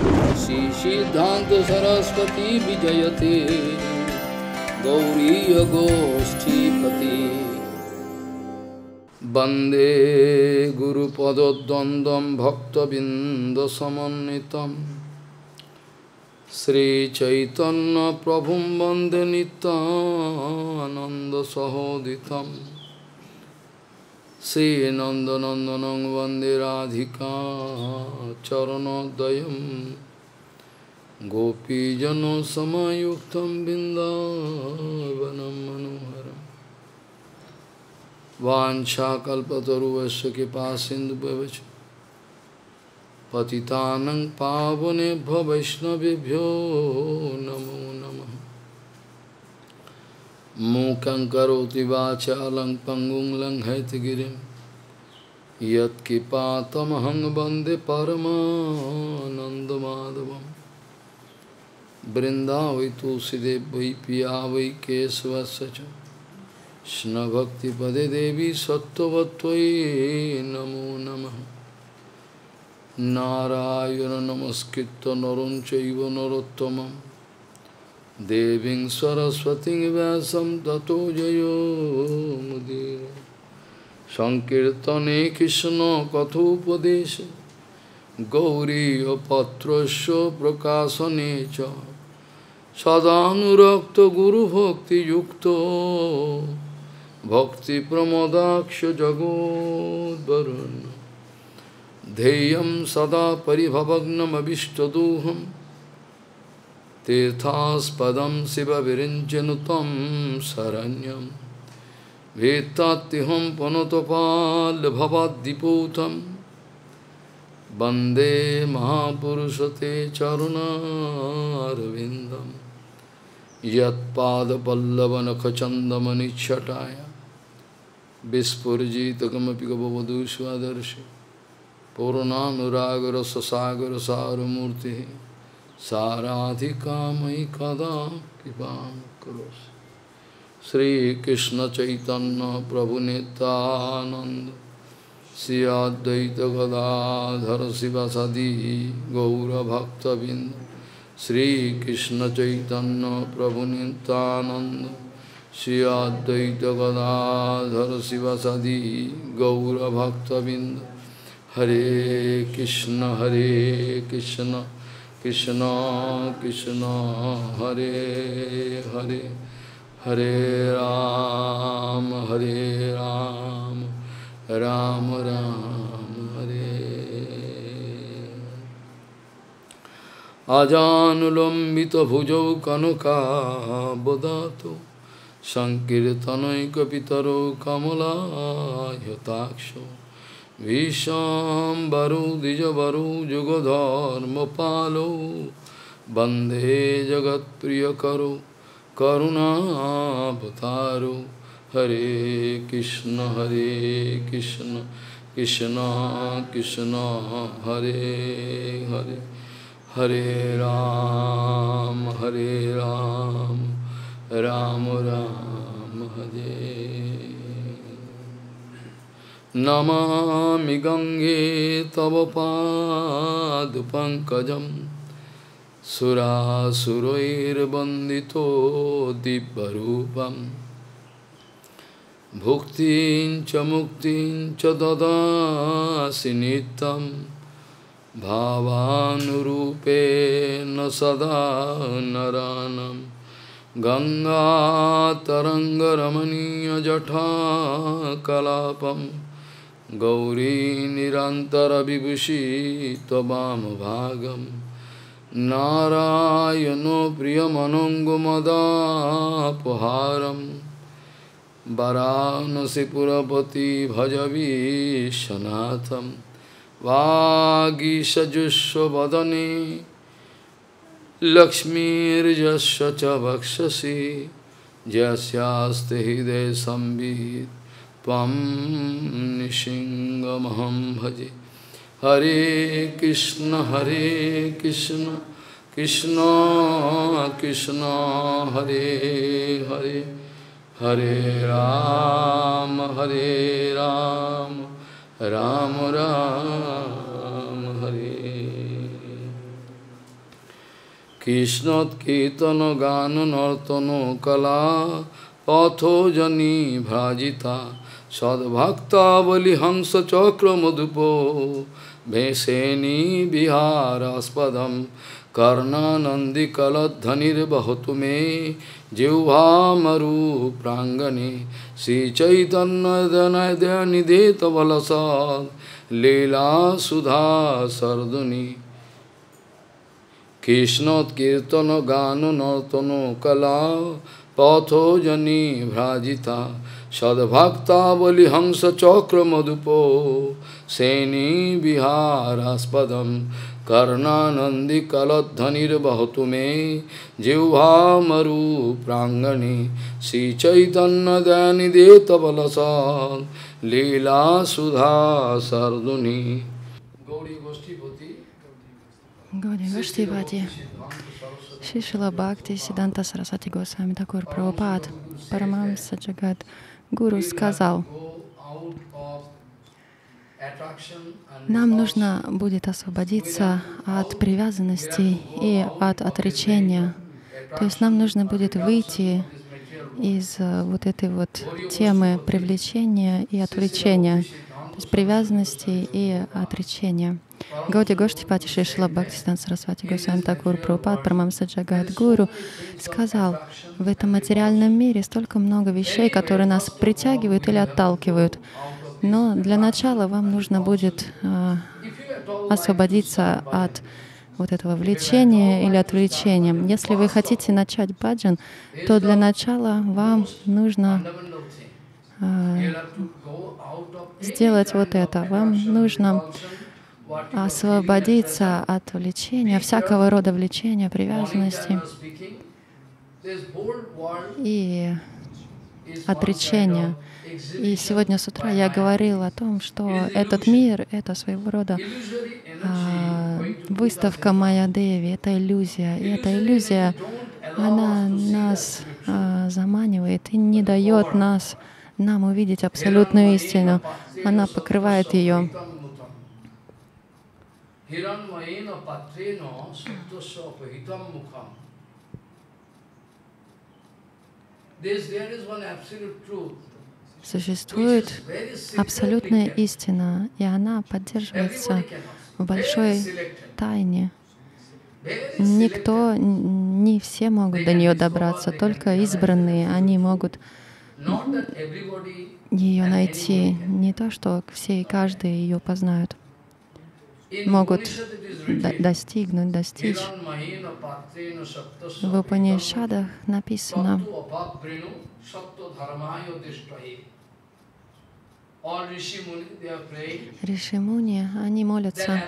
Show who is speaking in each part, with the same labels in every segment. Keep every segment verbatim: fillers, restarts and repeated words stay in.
Speaker 1: श्री सिद्धांत सरस्वती विजयते गौरीय गोष्ठीपति वंदे गुरुपदद्वन्द्वं भक्तबिंदसमन्वितं श्री चैतन्य प्रभुं वंदे नित्यानन्दसहोदितं श्री नंदनंदनं वंदे राधिका चरणोदयं गोपीजनसमायुक्तं बिन्दावनं मनोहरम् वाञ्छाकल्पतरुवस्य कृपासिन्धुभ्यश्च पतितानं पावनेभ्यो वैष्णवेभ्यो नमो नमः। मूकं करोति वाचालं पङ्गुं लङ्घयितगिरिं यत्कृपातमहं वन्दे परमानन्दमाधवम्। वृन्दावै तुलसीदेव वै पिया वै केशवस्य च कृष्ण भक्तिपदे देवी सत्त्ववत्त्वयि नमो नमः। नारायण नमस्कृत्य नरं चैव नरोत्तमं देवीं सरस्वतीं व्यासं ततो जयो मुदीरये। संकीर्तने कृष्ण कथोपदेशे गौरीयपत्रस्य प्रकाशने च सदानुरक्त गुरुभक्तियुक्तो भक्तिप्रमोदाक्ष जगोद्वरुण्य ध्येयं सदा परिभवग्नमभिष्टदोहं तीर्थास्पदं शिवविरिञ्चनुतं शरण्यं वेत्तात्यहं पुनतपाल्भवाद्दिपूतं वन्दे महापुरुषते चरुणारविन्दम् यत्पादपल्लवनखचन्दमनिच्छटाय विस्फुरिजितकमपि गववधू स्वदर्शि पूर्णानुरागरससागरसारमूर्तिः साराधिकामयि कदा कृपां करोषि। श्रीकृष्णचैतन्य प्रभुनित्यानन्द श्री अद्वैत गदाधर शिवसदि गौरभक्तबिंद श्री कृष्ण चैतन्य प्रभु नित्यानंद श्री अद्वैत गदाधर शिवसदि गौरभक्तबिंद। हरे कृष्ण हरे कृष्ण कृष्ण कृष्ण हरे हरे हरे राम हरे राम राम राम हरे। आजानुलंबित भुजौ कनकाबदातो संकीर्तनैकपितरो कमलायताक्षो विशाम्बरो द्विजवरो जुगधर्मपालो वन्दे जगत्प्रियकरो करुणावतारो। हरे कृष्ण हरे कृष्ण कृष्ण कृष्ण हरे हरे हरे राम हरे राम राम राम हरे। नमामि गंगे तव पादपङ्कजं सुरासुरैर्वन्दितो दिव्यरूपम् भुक्तिं च मुक्तिं च ददासि नित्यं भावानुरूपेण सदा नरानं। गंगातरङ्गरमणीयजटाकलापं गौरी निरन्तरविभूषि त्ववामभागं। नारायणो प्रियमनङ्गमदापहारम् वाराणसीपुरपति भज विश्वनाथं। वागीशजुष्वदने लक्ष्मीर्यस्य च वक्षसि यस्यास्ति हृदये संवित् त्वं नृसिंहमहं भजे। हरे कृष्ण हरे कृष्ण कृष्ण कृष्ण हरे हरे हरे राम हरे राम राम राम हरे। Krishnat Kirtana Gana Nartano Kala Patho Jani Bhrajita Sadbhakta Bali Hamsa Chakra Madhupo Veseni Viharaspadam Karna Nandi Kaladhanir Bahatume Jivha Maru Prangane Sri Chaitanya Dhanaya Nideta Valasad Leela Sudha Sarduni Krishnat Kirtana Gana Nartano Kala Patho Jani Bhrajita Sadbhakta Bali Hamsa Chakra Madhupo Seni Viharaspadam Karna Nandi Kaladhanir Bahatume Jivha Maru Prangane Sri Chaitanya Dhanideta Valasad Leela Sudha Sarduni Gauri Goshtipati
Speaker 2: Гауди Гоштипати, Шри Шрила Бхакти Сиддханта Сарасвати Госвами Такур Прабхупад Парамахамса Джагат Гуру сказал: нам нужно будет освободиться от привязанности и от отречения. То есть нам нужно будет выйти из вот этой вот темы привлечения и отвлечения, то есть привязанности и отречения. Гауди Гоштипати Шри Шрила Бхактисиддханта Сарасвати Госвами Такур Прабхупад Парамахамса Джагат Гуру сказал: в этом материальном мире столько много вещей, которые нас притягивают или отталкивают. Но для начала вам нужно будет э, освободиться от вот этого влечения или отвлечения. Если вы хотите начать баджан, то для начала вам нужно э, сделать вот это. Вам нужно освободиться от влечения, всякого рода влечения, привязанности и отречения. И сегодня с утра я говорил о том, что этот мир — это своего рода а, выставка Майя-деви, это иллюзия. И эта иллюзия, она нас а, заманивает и не дает нас, нам увидеть абсолютную истину. Она покрывает ее. Существует абсолютная истина, и она поддерживается в большой тайне. Никто, не все могут до нее добраться, только избранные, они могут ее найти. Не то, что все и каждый ее познают, могут до достигнуть, достичь. В Упанишадах написано: Риши-муни, они молятся.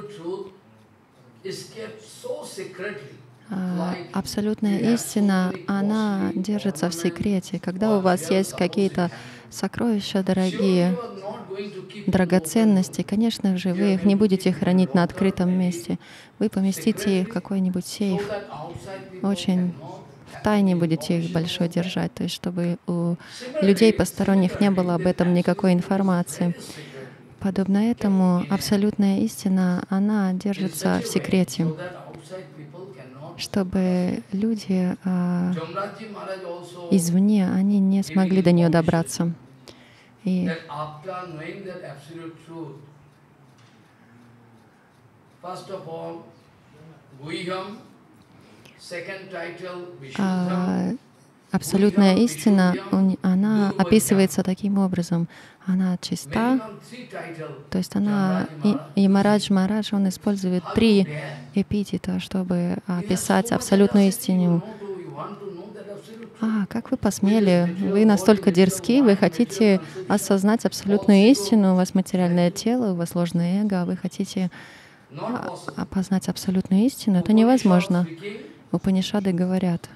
Speaker 2: А, абсолютная истина, она держится в секрете. Когда у вас есть какие-то сокровища дорогие, драгоценности, конечно же, вы их не будете хранить на открытом месте. Вы поместите их в какой-нибудь сейф. Очень в тайне будете их большой держать, то есть чтобы у людей посторонних не было об этом никакой информации. Подобно этому абсолютная истина, она держится в секрете, чтобы люди а, извне, они не смогли до нее добраться. И а, абсолютная истина, она описывается таким образом. Она чиста, то есть она, и, и Марадж Марадж, он использует три эпитета, чтобы описать абсолютную истину. А, как вы посмели? Вы настолько дерзки, вы хотите осознать абсолютную истину, у вас материальное тело, у вас ложное эго, а вы хотите опознать абсолютную истину? Это невозможно. Упанишады говорят: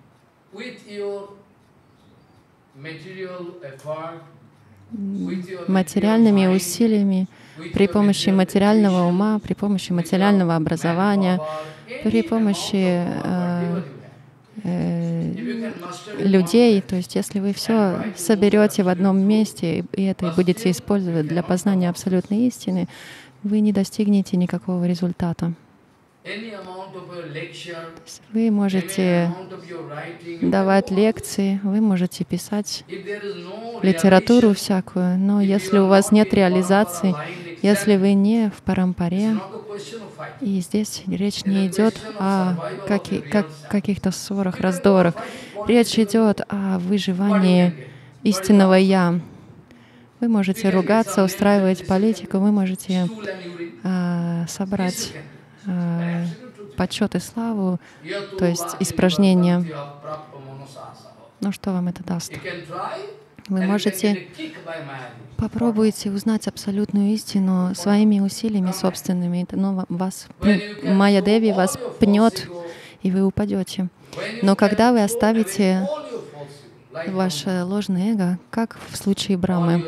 Speaker 2: материальными усилиями, при помощи материального ума, при помощи материального образования, при помощи э, э, людей. То есть если вы все соберете в одном месте и это будете использовать для познания абсолютной истины, вы не достигнете никакого результата. Вы можете давать лекции, вы можете писать литературу всякую, но если у вас нет реализации, если вы не в парампаре, и здесь речь не идет о каки- как, каких-то ссорах, раздорах, речь идет о выживании истинного «Я». Вы можете ругаться, устраивать политику, вы можете э, собрать э, почет и славу, то есть испражнения. Но что вам это даст? Вы можете попробуйте узнать абсолютную истину своими усилиями собственными, но вас, Майя Деви вас пнет, и вы упадете. Но когда вы оставите ваше ложное эго, как в случае Брамы,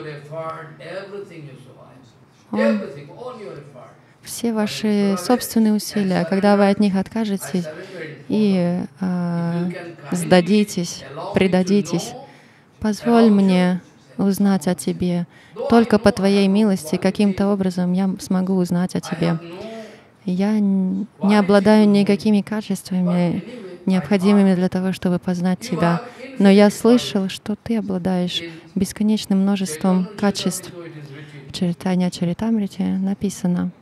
Speaker 2: он, все ваши собственные усилия, когда вы от них откажетесь и э, сдадитесь, предадитесь, позволь мне узнать о Тебе. Только по Твоей милости каким-то образом я смогу узнать о Тебе. Я не обладаю никакими качествами, необходимыми для того, чтобы познать Тебя. Но я слышал, что Ты обладаешь бесконечным множеством качеств. В Чаританья Чаритамрите написано,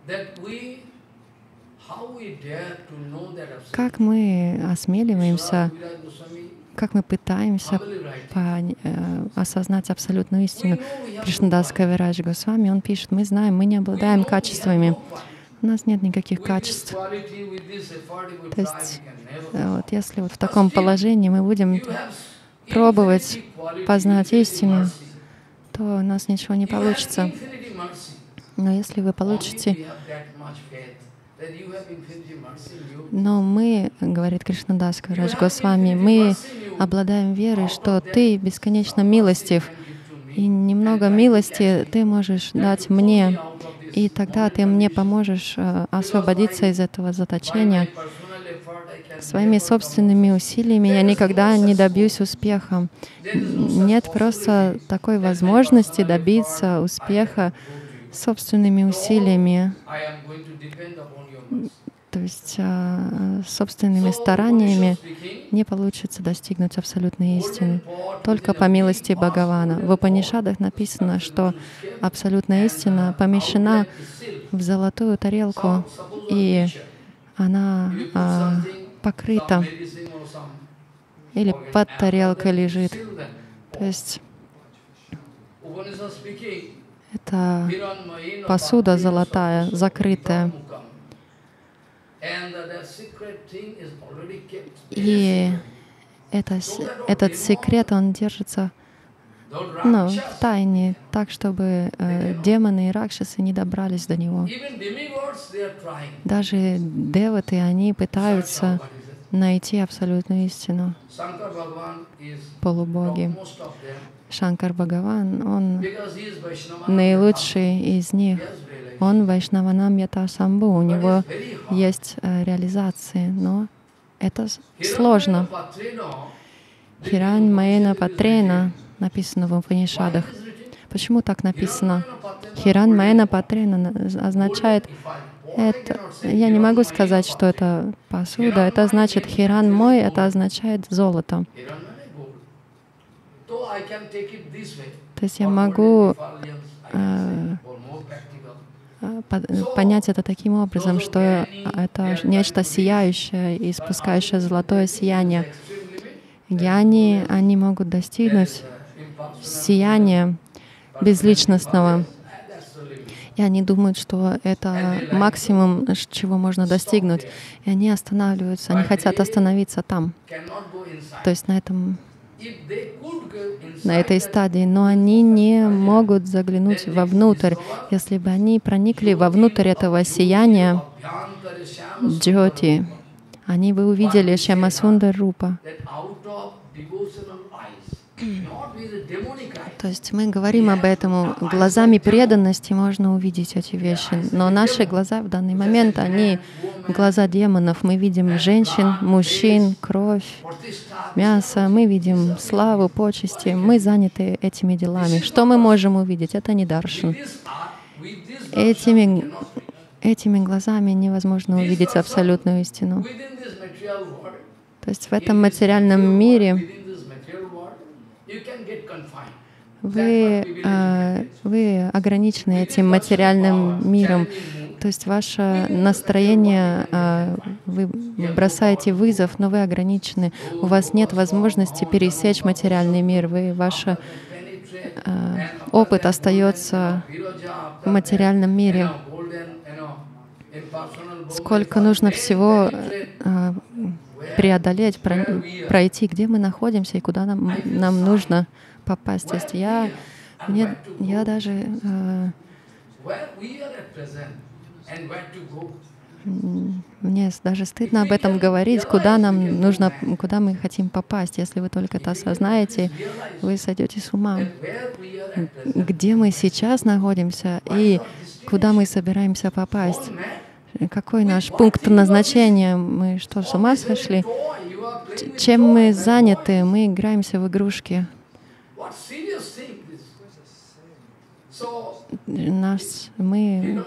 Speaker 2: как мы осмеливаемся, как мы пытаемся по, э, осознать абсолютную истину. Кришнадас Кавирадж Госвами, он пишет, мы знаем, мы не обладаем качествами. У нас нет никаких качеств. То есть, вот, если вот в таком положении мы будем пробовать познать истину, то у нас ничего не получится. Но если вы получите... Но мы, говорит Кришнадас Кавирадж Госвами, мы обладаем верой, что Ты бесконечно милостив, и немного милости Ты можешь дать мне, и тогда Ты мне поможешь э, освободиться из этого заточения. Своими собственными усилиями я никогда не добьюсь успеха. Нет просто такой возможности добиться успеха собственными усилиями, то есть э, собственными стараниями не получится достигнуть абсолютной истины. Только по милости Бхагавана. В Упанишадах написано, что абсолютная истина помещена в золотую тарелку, и она э, покрыта или под тарелкой лежит. То есть это посуда золотая, закрытая. И это, этот секрет, он держится ну, в тайне, так, чтобы э, демоны и ракшасы не добрались до него. Даже деваты, они пытаются найти абсолютную истину. Полубоги. Шанкар Бхагаван, он наилучший из них. Он Вайшнаванам Ята Самбу, у него есть э, реализации, но это сложно. Хирань Маена Патрена написано в Упанишадах. Почему так написано? Хирань Маена Патрена означает, это, я не могу сказать, что это посуда, это значит хиран мой, это означает золото. То есть я могу э, понять это таким образом, что это нечто сияющее и испускающее золотое сияние. Гьяни, они могут достигнуть сияния безличностного. И они думают, что это максимум, чего можно достигнуть. И они останавливаются, они хотят остановиться там, то есть на этом, на этой стадии, но они не могут заглянуть вовнутрь. Если бы они проникли вовнутрь этого сияния Джоти, они бы увидели Шьямасундар Рупа. То есть мы говорим об этом, глазами преданности можно увидеть эти вещи, но наши глаза в данный момент, они глаза демонов. Мы видим женщин, мужчин, кровь, мясо, мы видим славу, почести, мы заняты этими делами. Что мы можем увидеть? Это не даршан. Этими, этими глазами невозможно увидеть абсолютную истину. То есть в этом материальном мире вы, э, вы ограничены этим материальным миром. То есть ваше настроение, э, вы бросаете вызов, но вы ограничены. У вас нет возможности пересечь материальный мир. Вы, ваш э, опыт остается в материальном мире. Сколько нужно всего э, преодолеть, пройти, где мы находимся и куда нам, нам нужно попасть. То есть я, мне, я даже э, мне даже стыдно об этом говорить, куда нам нужно, куда мы хотим попасть. Если вы только это осознаете, вы сойдете с ума. Где мы сейчас находимся и куда мы собираемся попасть? Какой наш пункт назначения? Мы что, с ума сошли? Чем мы заняты? Мы играемся в игрушки. Нас, мы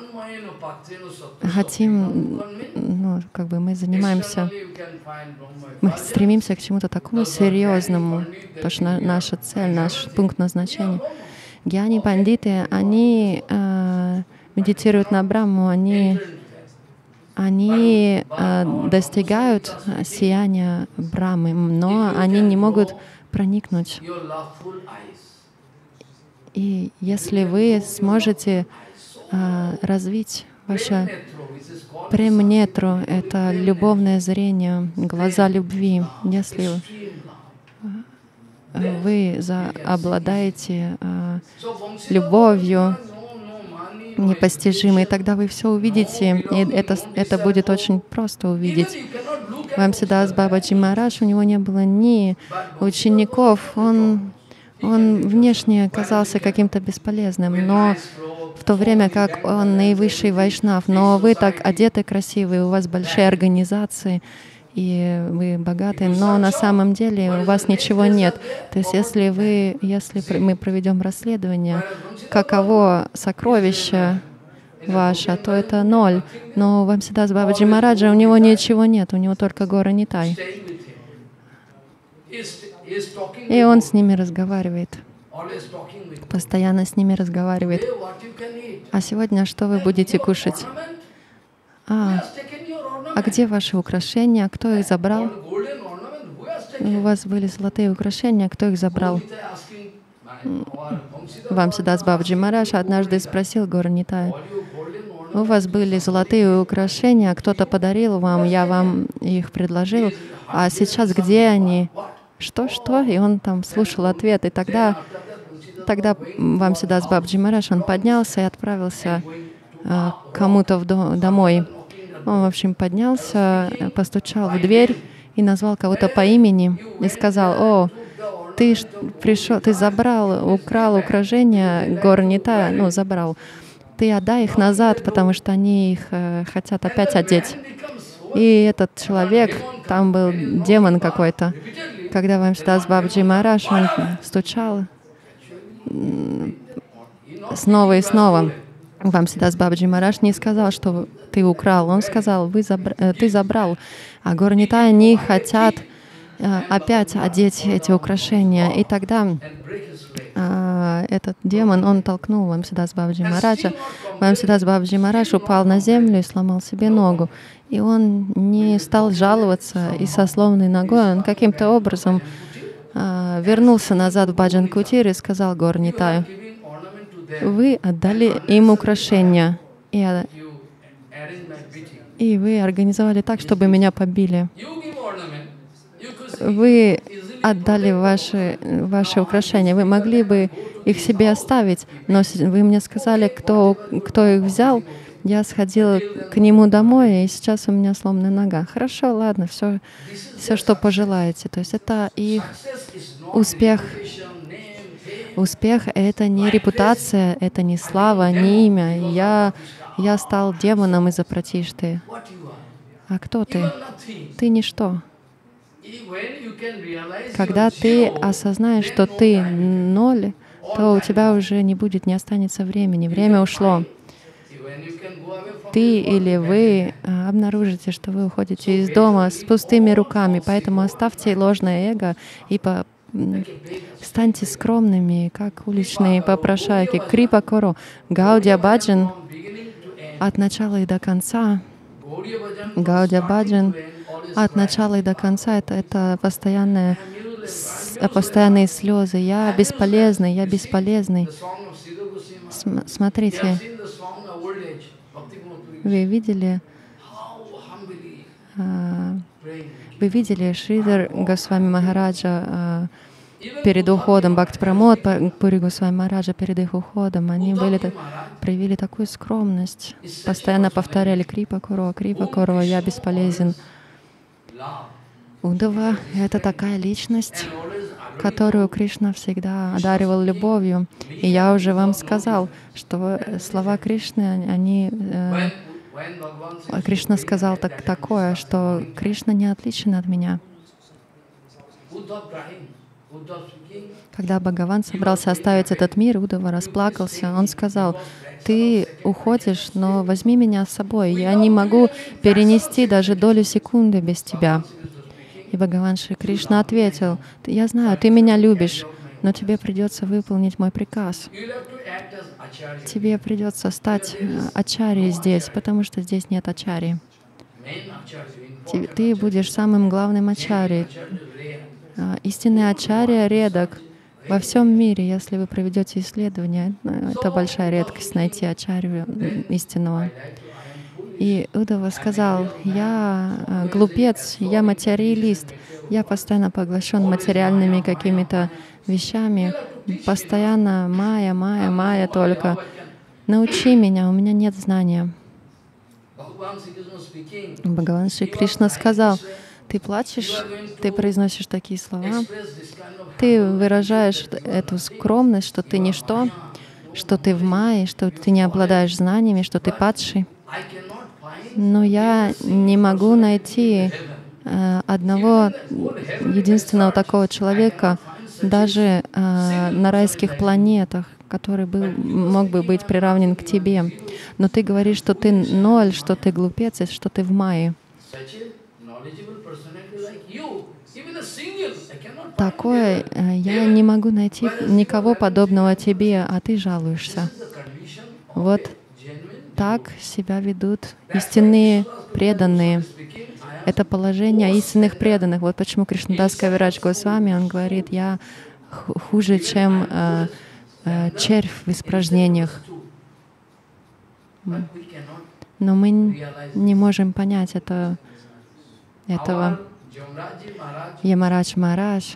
Speaker 2: хотим, ну, как бы мы занимаемся, мы стремимся к чему-то такому серьезному, потому что наша цель, наш пункт назначения. Гьяни пандиты, они э, медитируют на Брахму, они, они э, достигают сияния Брахмы, но они не могут проникнуть. И если вы сможете а, развить ваше премнетру, это любовное зрение, глаза любви, если вы за, обладаете а, любовью непостижимой, тогда вы все увидите, и это, это будет очень просто увидеть. Вамсидас Бабаджи Махарадж, у него не было ни учеников, он Он внешне казался каким-то бесполезным, но в то время как он наивысший вайшнав, но вы так одеты красивые, у вас большие организации, и вы богатые, но на самом деле у вас ничего нет. То есть если, вы, если мы проведем расследование, каково сокровище ваше, то это ноль. Но у Вамсидас Бабаджи Махараджа у него ничего нет, у него только гора Нитай. И он с ними разговаривает, постоянно с ними разговаривает. А сегодня что вы будете кушать? А, а где ваши украшения? Кто их забрал? У вас были золотые украшения, кто их забрал? Вамсидас Бабаджи Махарадж однажды спросил Гора Нитая: у вас были золотые украшения, кто-то подарил вам, я вам их предложил, а сейчас где они? Что, что? И он там слушал ответ. И тогда, тогда Вамсидас Бабаджи Махарадж, он поднялся и отправился э, кому-то в дом, домой. Он, в общем, поднялся, постучал в дверь и назвал кого-то по имени и сказал: о, ты пришел, ты забрал, украл украшения Гора Нитая, ну, забрал. Ты отдай их назад, потому что они их э, хотят опять одеть. И этот человек, там был демон какой-то. Когда Вамсидас Бабаджи Махарадж, он стучал снова и снова. Вамсидас Бабаджи Махарадж не сказал, что ты украл. Он сказал: Вы забра... ты забрал. А Гора Нитая, они хотят опять одеть эти украшения. И тогда а, этот демон, он толкнул Вамсидас Бабаджи Махараджа. Вамсидас Бабаджи Махарадж упал на землю и сломал себе ногу. И он не стал жаловаться, и со сломанной ногой он каким-то образом а, вернулся назад в Баджан-кутир и сказал Гора Нитаю: вы отдали им украшения, и, и вы организовали так, чтобы меня побили. Вы отдали ваши, ваши украшения, вы могли бы их себе оставить, но вы мне сказали, кто, кто их взял. Я сходила к нему домой, и сейчас у меня сломанная нога. Хорошо, ладно, все, все, что пожелаете. То есть это их успех. Успех — это не репутация, это не слава, не имя. Я, я стал демоном из-за Пратишты. А кто ты? Ты ничто. Когда ты осознаешь, что ты ноль, то у тебя уже не будет, не останется времени. Время ушло. ты или вы обнаружите, что вы уходите из дома с пустыми руками. Поэтому оставьте ложное эго и по станьте скромными, как уличные попрошайки. Крипа Коро, Гаудия Баджан от начала и до конца. Гаудия Баджан от начала и до конца это, это постоянное, постоянные слезы. Я бесполезный, я бесполезный. См смотрите, вы видели, вы видели Шридхар Госвами Махараджа перед уходом, Бхакти Прамод Пури Госвами Махараджа перед их уходом, они были, проявили такую скромность, постоянно повторяли Крипа Куро, Крипа Куро, я бесполезен. Удава — это такая личность, которую Кришна всегда одаривал любовью. И я уже вам сказал, что слова Кришны, они... Э, Кришна сказал так, такое, что Кришна не отличен от меня. Когда Бхагаван собрался оставить этот мир, Удава расплакался. Он сказал: «Ты уходишь, но возьми меня с собой. Я не могу перенести даже долю секунды без тебя». И Бхагаван Шри Кришна ответил: «Я знаю, ты меня любишь, но тебе придется выполнить мой приказ. Тебе придется стать ачарьей здесь, потому что здесь нет ачарьи. Ты будешь самым главным ачарьей. Истинный ачарья редок во всем мире. Если вы проведете исследование, это большая редкость найти ачарью истинного». И Удава сказал: «Я глупец, я материалист, я постоянно поглощен материальными какими-то вещами, постоянно майя, майя, майя только. Научи меня, у меня нет знания». Бхагаван Шри Кришна сказал: «Ты плачешь, ты произносишь такие слова, ты выражаешь эту скромность, что ты ничто, что ты в майе, что ты не обладаешь знаниями, что ты падший. Но я не могу найти э, одного единственного такого человека даже э, на райских планетах, который был, мог бы быть приравнен к тебе. Но ты говоришь, что ты ноль, что ты глупец, и что ты в майе. Такое э, я не могу найти никого подобного тебе, а ты жалуешься». Вот так себя ведут истинные преданные. Это положение истинных преданных. Вот почему Кришнадас Кавирадж Госвами, он говорит: «Я хуже, чем э, э, червь в испражнениях». Но мы не можем понять это, этого. Ямарадж Махарадж,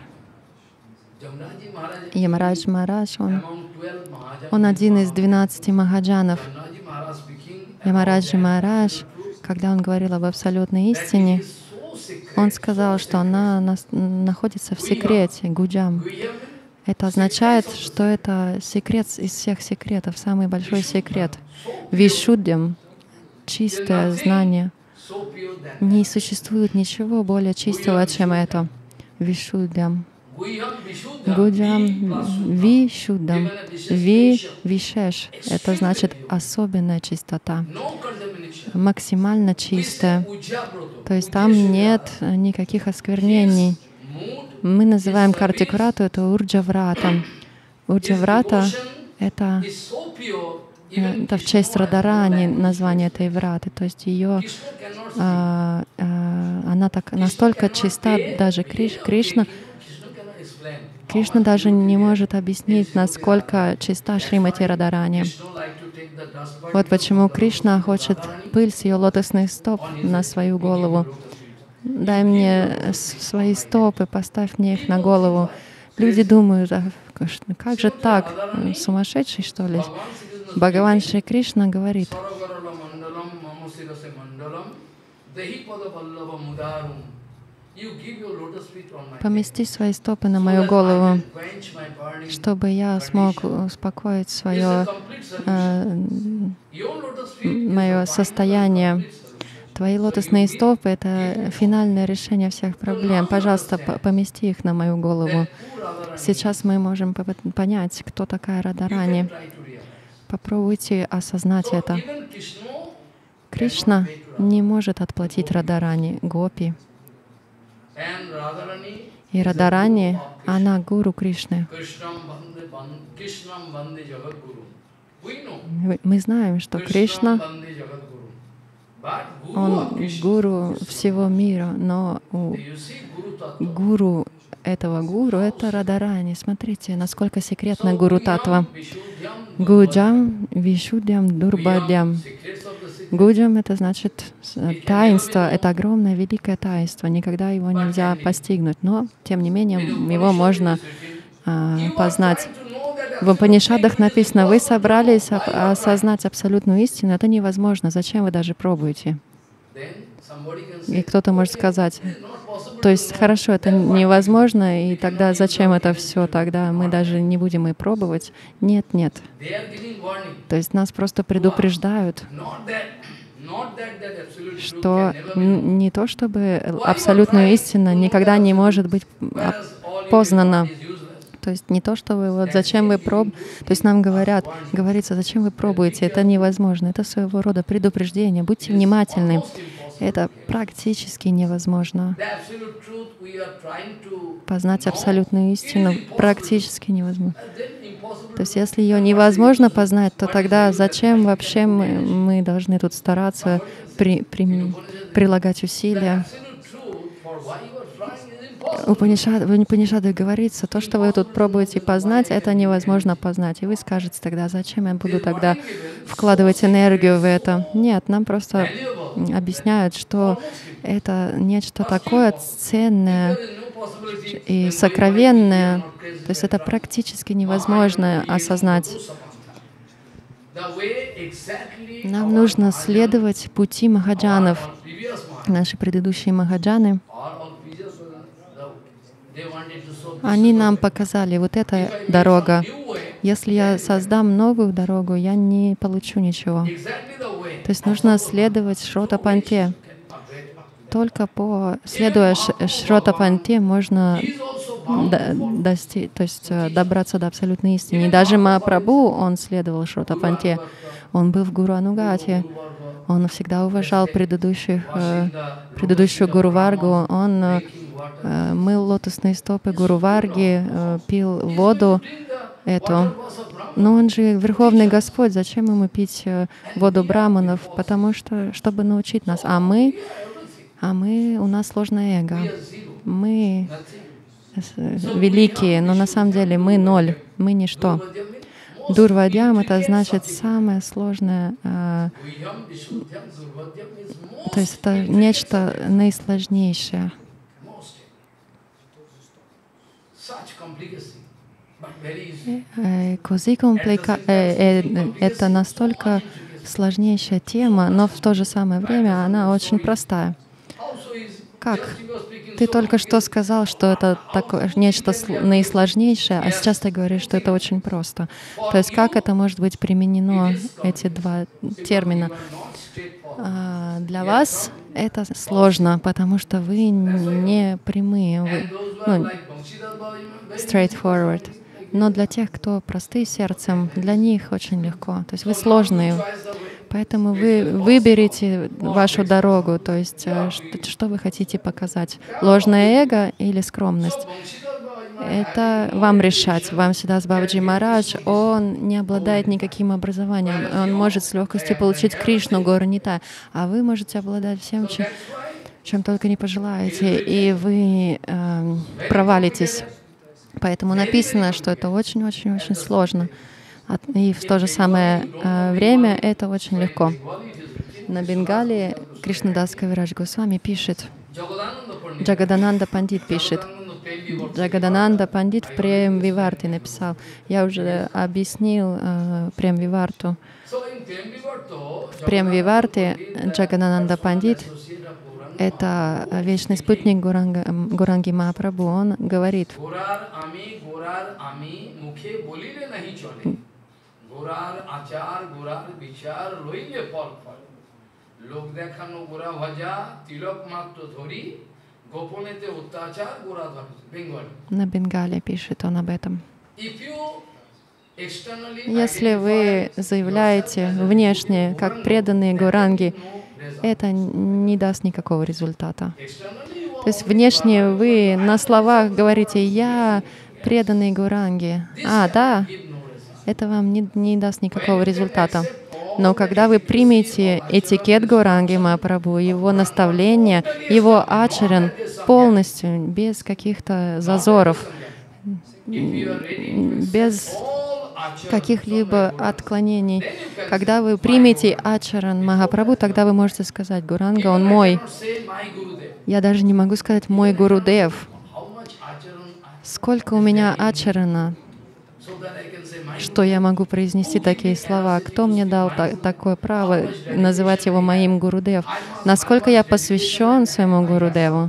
Speaker 2: Ямарадж Махарадж, он, он один из двенадцати махаджанов. Ямараджи Махарадж, когда он говорил об абсолютной истине, он сказал, что она находится в секрете, гуджам. Это означает, что это секрет из всех секретов, самый большой секрет. Вишуддям, чистое знание. Не существует ничего более чистого, чем это. Вишуддям. Гуджам Вишуддам. Ви Вишеш. Это значит особенная чистота. Максимально чистая. То есть там нет никаких осквернений. Мы называем Картик-врату это Урджа-врата. Урджа-врата — это, это в честь Радарани название этой враты. То есть ее, а, а, она так настолько чиста, даже Криш, Кришна, Кришна даже не может объяснить, насколько чиста Шримати Радарани. Вот почему Кришна хочет пыль с ее лотосных стоп на свою голову. «Дай мне свои стопы, поставь мне их на голову». Люди думают: а как же так? Сумасшедший, что ли? Бхагаван Шри Кришна говорит: «Помести свои стопы на мою голову, чтобы я смог успокоить свое э, мое состояние. Твои лотосные стопы — это финальное решение всех проблем. Пожалуйста, помести их на мою голову». Сейчас мы можем понять, кто такая Радарани. Попробуйте осознать это. Кришна не может отплатить Радарани, Гопи. И Радарани, она гуру Кришны. Мы знаем, что Кришна, он гуру всего мира, но у гуру этого гуру — это Радарани. Смотрите, насколько секретна гуру татва. Гуджам, Вишудьям, Дурбадьям. Гуджам — это значит таинство, это огромное, великое таинство. Никогда его нельзя постигнуть, но, тем не менее, его можно а, познать. В Упанишадах написано: вы собрались осознать абсолютную истину, это невозможно. Зачем вы даже пробуете? И кто-то может сказать: то есть, хорошо, это невозможно, и тогда зачем это все? Тогда мы даже не будем и пробовать. Нет, нет. То есть нас просто предупреждают, что не то, чтобы абсолютная истина никогда не может быть познана. То есть не то, что вы вот зачем вы пробуете. То есть нам говорят, говорится, зачем вы пробуете, это невозможно. Это своего рода предупреждение. Будьте внимательны. Это практически невозможно. Познать абсолютную истину практически невозможно. То есть если ее невозможно познать, то тогда зачем вообще мы, мы должны тут стараться при, при, прилагать усилия? В Упанишадах говорится, то, что вы тут пробуете познать, это невозможно познать. И вы скажете тогда, зачем я буду тогда вкладывать энергию в это? Нет, нам просто объясняют, что это нечто такое ценное и сокровенное. То есть это практически невозможно осознать. Нам нужно следовать пути махаджанов. Наши предыдущие махаджаны, они нам показали, вот эта дорога. Если я создам новую дорогу, я не получу ничего. То есть нужно следовать Шрота-панте. Только по следуя Шрота-панте можно достичь, то есть добраться до абсолютной истины. И даже Махапрабху, он следовал Шрота-панте. Он был в Гуру-анугате. Он всегда уважал предыдущих, предыдущую Гуру Варгу. Он мыл лотосные стопы Гуру Варги, пил воду эту. Но он же Верховный Господь, зачем ему пить воду браманов? Потому что, чтобы научить нас. А мы, а мы, у нас сложное эго. Мы великие, но на самом деле мы ноль, мы ничто. Дурвадьям — это значит самое сложное, а, то есть это нечто наисложнейшее. Кози комплика — это настолько сложнейшая тема, но в то же самое время она очень простая. Как? Ты только что сказал, что это такое, нечто наисложнейшее, а сейчас ты говоришь, что это очень просто. То есть как это может быть применено, эти два термина? А для вас это сложно, потому что вы не прямые, вы, ну, straightforward. Но для тех, кто простые сердцем, для них очень легко. То есть вы сложные. Поэтому вы выберете вашу дорогу, то есть что, что вы хотите показать, ложное эго или скромность. Это вам решать. Вам Сиддхас Бабаджи Махарадж, он не обладает никаким образованием, он может с легкостью получить Кришну, гору Нитай, а вы можете обладать всем, чем, чем только не пожелаете, и вы э, провалитесь. Поэтому написано, что это очень-очень-очень сложно. И в то же самое э, время это очень легко. На Бенгале Кришнадас Кавирадж Госвами пишет, Джагадананда Пандит пишет, Джагадананда Пандит в Прем Виварте написал. Я уже объяснил э, Прем Виварту. В Прем Виварте Джагадананда Пандит — это вечный спутник Гуранга, Гуранги Махапрабху. Он говорит, на Бенгале пишет он об этом. Если вы заявляете внешне, как преданные Гуранги, это не даст никакого результата. То есть внешне вы на словах говорите «я преданный Гауранге». А, да, это вам не, не даст никакого результата. Но когда вы примете этикет Гауранги Махапрабху, его наставления, его ачаран полностью, без каких-то зазоров, без каких-либо отклонений, когда вы примете ачаран Махапрабху, тогда вы можете сказать: Гауранга, он мой. Я даже не могу сказать «мой Гурудев». Сколько у меня ачарана, что я могу произнести такие слова? Кто мне дал та такое право называть его моим Гурудев? Насколько я посвящен своему Гурудеву?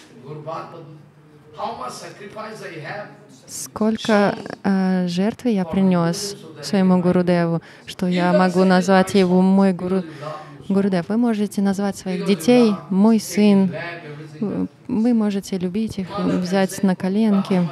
Speaker 2: Сколько э, жертвы я принес своему Гурудеву, что я могу назвать его мой Гуру, Гурудев. Вы можете назвать своих детей «мой сын». Вы можете любить их, взять на коленки.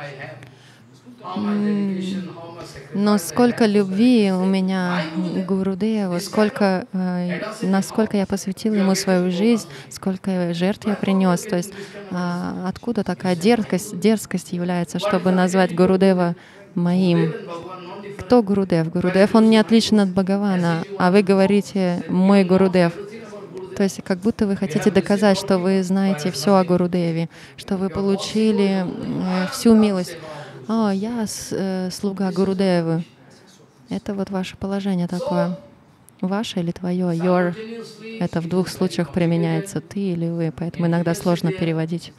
Speaker 2: Но сколько любви у меня к Гурудеву, сколько, э, насколько я посвятил ему свою жизнь, сколько жертв я принес. То есть э, откуда такая дерзкость, дерзкость является, чтобы назвать Гурудева моим? Кто Гурудев? Гурудев, он не отличен от Бхагавана, а вы говорите «мой Гурудев». То есть как будто вы хотите доказать, что вы знаете все о Гурудеве, что вы получили э, всю милость. О, я э, слуга Гурудевы. Это вот ваше положение такое. Ваше или твое? Your. Это в двух случаях применяется, ты или вы, поэтому иногда сложно переводить.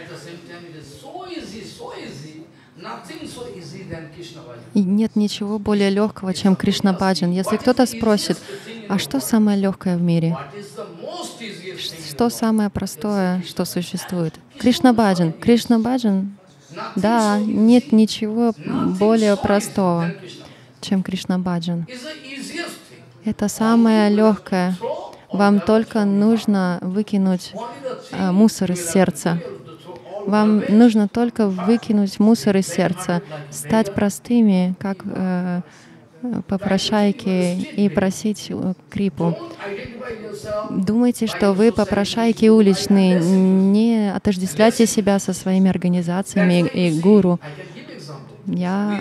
Speaker 2: И нет ничего более легкого, чем Кришна-баджан. Если кто-то спросит, а что самое легкое в мире? Что самое простое, что существует? Кришна-баджан. Кришна-баджан. Да, нет ничего более простого, чем Кришна-баджан. Это самое легкое. Вам только нужно выкинуть а, мусор из сердца. Вам нужно только выкинуть мусор из сердца, стать простыми, как э, попрошайки, и просить крипу. Думайте, что вы попрошайки уличные, не отождествляйте себя со своими организациями и гуру. Я,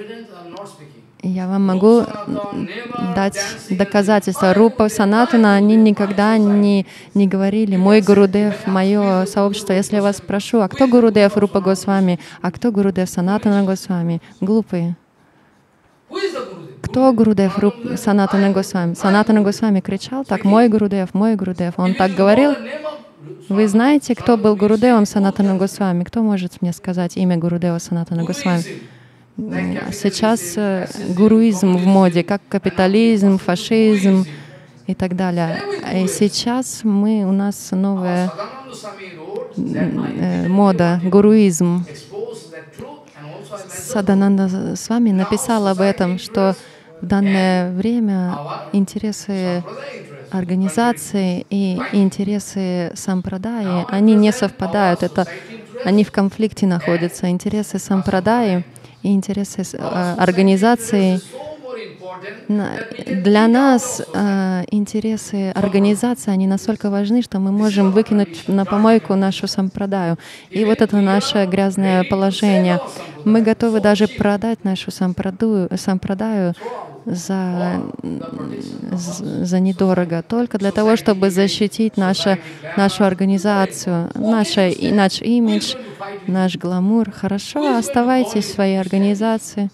Speaker 2: я вам могу дать доказательства. Рупа Санатана, они никогда не, не говорили «мой Гурудев, мое сообщество». Если я вас спрошу, а кто Гурудев Рупа Госвами, а кто Гурудев Санатана Госвами? Глупые. Кто Гурудев Руп Санатана Госвами? Санатана Госвами кричал так: «Мой Гурудев, мой Гурудев». Он так говорил? Вы знаете, кто был Гурудевом Санатана Госвами? Кто может мне сказать имя Гурудева Санатана Госвами? Сейчас гуруизм в моде, как капитализм, фашизм и так далее. И сейчас мы, у нас новая мода, гуруизм. Садананда с вами написал об этом, что в данное время интересы организации и интересы сампрадаи, они не совпадают. Это, они в конфликте находятся. Интересы сампрадаи и интересы организации. Для нас э, интересы организации, они настолько важны, что мы можем выкинуть на помойку нашу сампрадаю. И вот это наше грязное положение. Мы готовы даже продать нашу сампрадаю, сампрадаю за, за недорого, только для того, чтобы защитить нашу, нашу организацию, наш, наш имидж, наш гламур. Хорошо, оставайтесь в своей организации.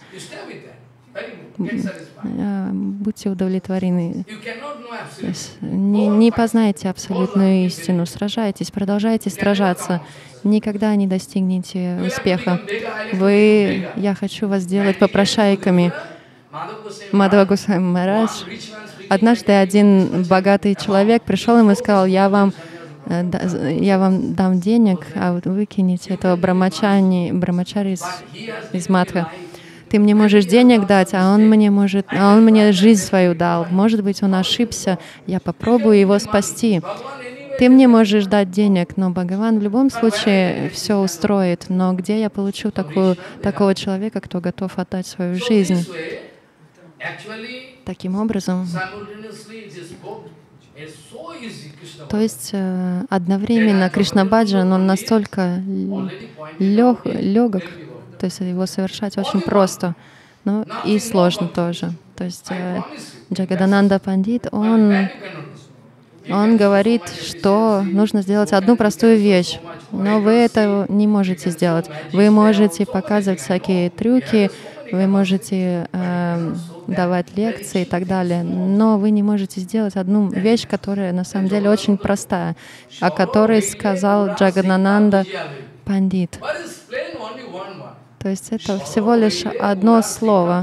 Speaker 2: Будьте удовлетворены. Не, не познайте абсолютную истину. Сражайтесь, продолжайте сражаться. Никогда не достигнете успеха. Вы, я хочу вас сделать попрошайками. Мадхава Госвами Махарадж. Однажды один богатый человек пришел ему и сказал: я вам, я вам дам денег, а вы выкинете этого брамачари, брамачари из, из Мадха. Ты мне можешь денег дать, а он мне может, а он мне жизнь свою дал. Может быть, он ошибся. Я попробую его спасти. Ты мне можешь дать денег, но Бхагаван в любом случае все устроит. Но где я получу такую, такого человека, кто готов отдать свою жизнь? Таким образом, То есть одновременно Кришна Баджан, он настолько лег, легок, то есть его совершать очень просто, но и сложно тоже. То есть Джагадананда Пандит, он, он говорит, что нужно сделать одну простую вещь, но вы это не можете сделать. Вы можете показывать всякие трюки, вы можете э, давать лекции и так далее, но вы не можете сделать одну вещь, которая на самом деле очень простая, о которой сказал Джагадананда Пандит. То есть это всего лишь одно слово.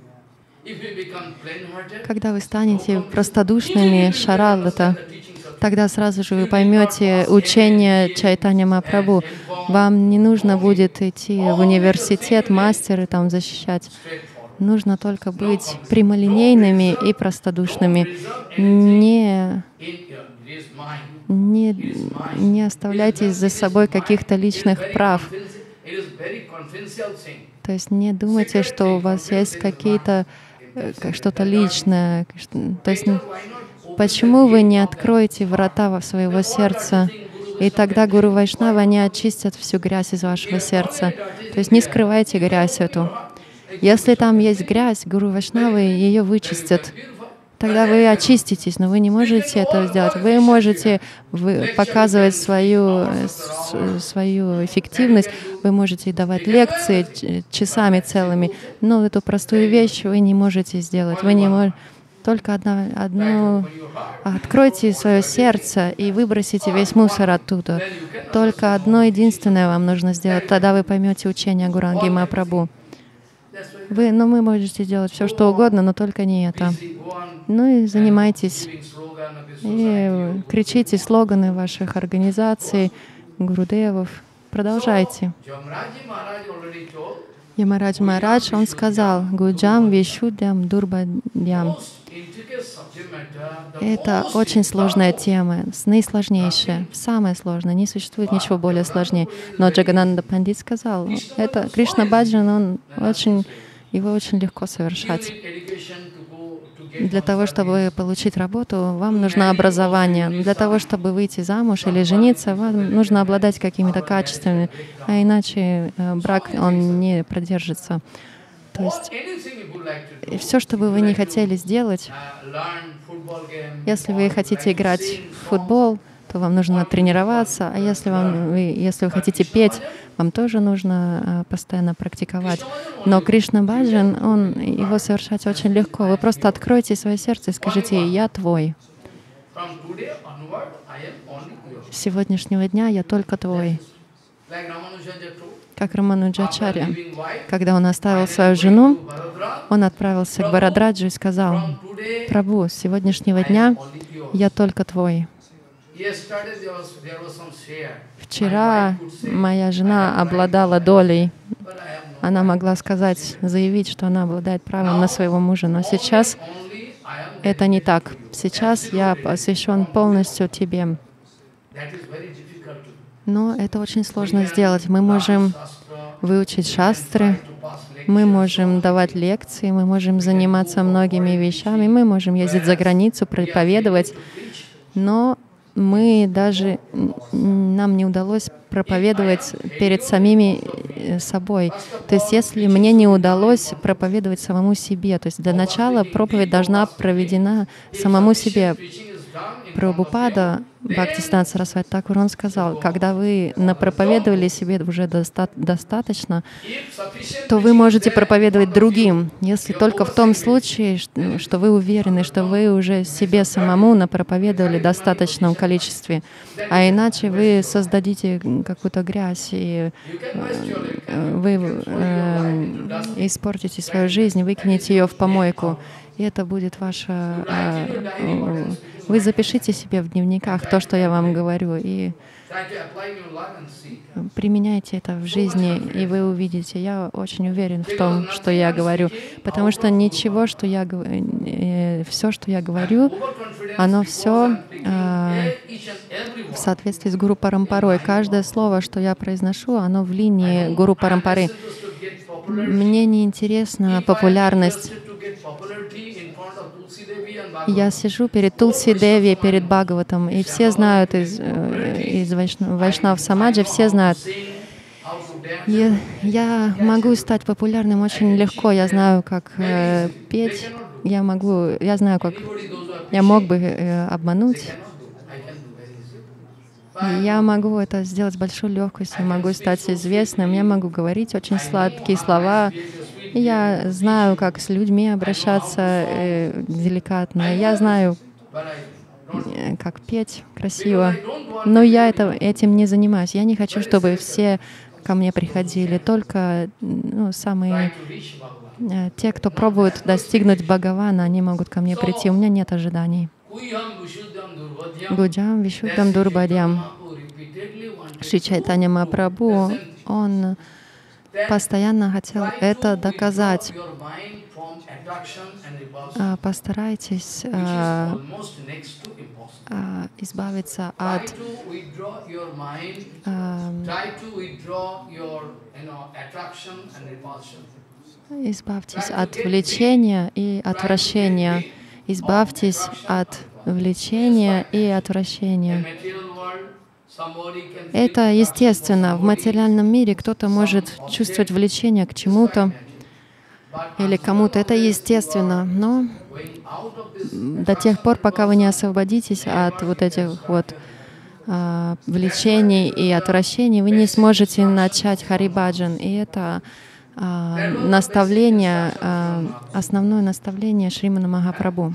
Speaker 2: Когда вы станете простодушными Шаралата, тогда сразу же вы поймете учение Чайтанья Махапрабху. Вам не нужно будет идти в университет, мастеры там защищать. Нужно только быть прямолинейными и простодушными. Не, не, не оставляйте за собой каких-то личных прав. То есть не думайте, что у вас есть какие-то что-то личное. То есть почему вы не откроете врата своего сердца, и тогда Гуру Вайшнава не очистят всю грязь из вашего сердца. То есть не скрывайте грязь эту. Если там есть грязь, Гуру Вайшнавы ее вычистят. Тогда вы очиститесь, но вы не можете этого сделать. Вы можете вы показывать свою, свою эффективность, вы можете давать лекции часами целыми, но эту простую вещь вы не можете сделать. Вы не можете. Только одно, одно, откройте свое сердце и выбросите весь мусор оттуда. Только одно единственное вам нужно сделать, тогда вы поймете учение Гуранги Махапрабху. Вы, ну, вы можете делать все, что угодно, но только не это. Ну и занимайтесь, и кричите слоганы ваших организаций, гурудевов. Продолжайте. Ямарадж Махарадж, он сказал, «Гуджам вишудям дурбадьям». Это очень сложная тема, наисложнейшая, самая сложная, не существует ничего более сложнее. Но Джагананда Пандит сказал, это Кришна Баджан, он очень, его очень легко совершать. Для того, чтобы получить работу, вам нужно образование. Для того, чтобы выйти замуж или жениться, вам нужно обладать какими-то качествами, а иначе брак, он не продержится. То есть все, что бы вы не хотели сделать, если вы хотите играть в футбол, то вам нужно тренироваться, а если, вам, вы, если вы хотите петь, вам тоже нужно постоянно практиковать. Но Кришна Баджан, он, его совершать очень легко. Вы просто откройте свое сердце и скажите: «Я твой. С сегодняшнего дня я только твой». Как Рамануджачарья, когда он оставил свою жену, он отправился к Бхарадраджу и сказал: «Прабху, с сегодняшнего дня я только твой». Вчера моя жена обладала долей. Она могла сказать, заявить, что она обладает правом на своего мужа, но сейчас это не так. Сейчас я посвящен полностью тебе. Но это очень сложно сделать. Мы можем выучить шастры, мы можем давать лекции, мы можем заниматься многими вещами, мы можем ездить за границу, проповедовать, но мы даже, нам не удалось проповедовать перед самими собой. То есть если мне не удалось проповедовать самому себе, то есть для начала проповедь должна проведена самому себе. Прабхупада, Бхактисиданта Сарасвати Тхакур, он сказал, когда вы напроповедовали себе уже доста достаточно, то вы можете проповедовать другим, если только в том случае, что вы уверены, что вы уже себе самому напроповедовали в достаточном количестве, а иначе вы создадите какую-то грязь, и вы э, испортите свою жизнь, выкинете ее в помойку. И это будет ваша... Э, вы запишите себе в дневниках то, что я вам говорю, и применяйте это в жизни, и вы увидите. Я очень уверен в том, что я говорю, потому что ничего, что я э, все, что я говорю, оно все э, в соответствии с Гуру Парампарой. Каждое слово, что я произношу, оно в линии Гуру Парампары. Мне не интересна популярность. Я сижу перед Тулси Деви, перед Бхагаватом, и все знают из, из Вайшнав Самаджи, все знают. Я, я могу стать популярным очень легко, я знаю, как э, петь, я могу, я знаю, как я мог бы э, обмануть. Я могу это сделать с большой легкостью, могу стать известным, я могу говорить очень сладкие слова. Я знаю, как с людьми обращаться э, деликатно. Я знаю, э, как петь красиво. Но я это, этим не занимаюсь. Я не хочу, чтобы все ко мне приходили. Только ну, самые э, те, кто пробует достигнуть Бхагавана, они могут ко мне прийти. У меня нет ожиданий. Гуджам Вишуддам Дурбадьям. Шри Чайтанья Махапрабху, он постоянно хотел это доказать. Постарайтесь а, а, избавиться от а, избавьтесь от влечения и отвращения. Избавьтесь от влечения и отвращения. Это естественно. В материальном мире кто-то может чувствовать влечение к чему-то или кому-то. Это естественно. Но до тех пор, пока вы не освободитесь от вот этих вот а, влечений и отвращений, вы не сможете начать Харибаджан. И это а, наставление, а, основное наставление Шримана Махапрабху.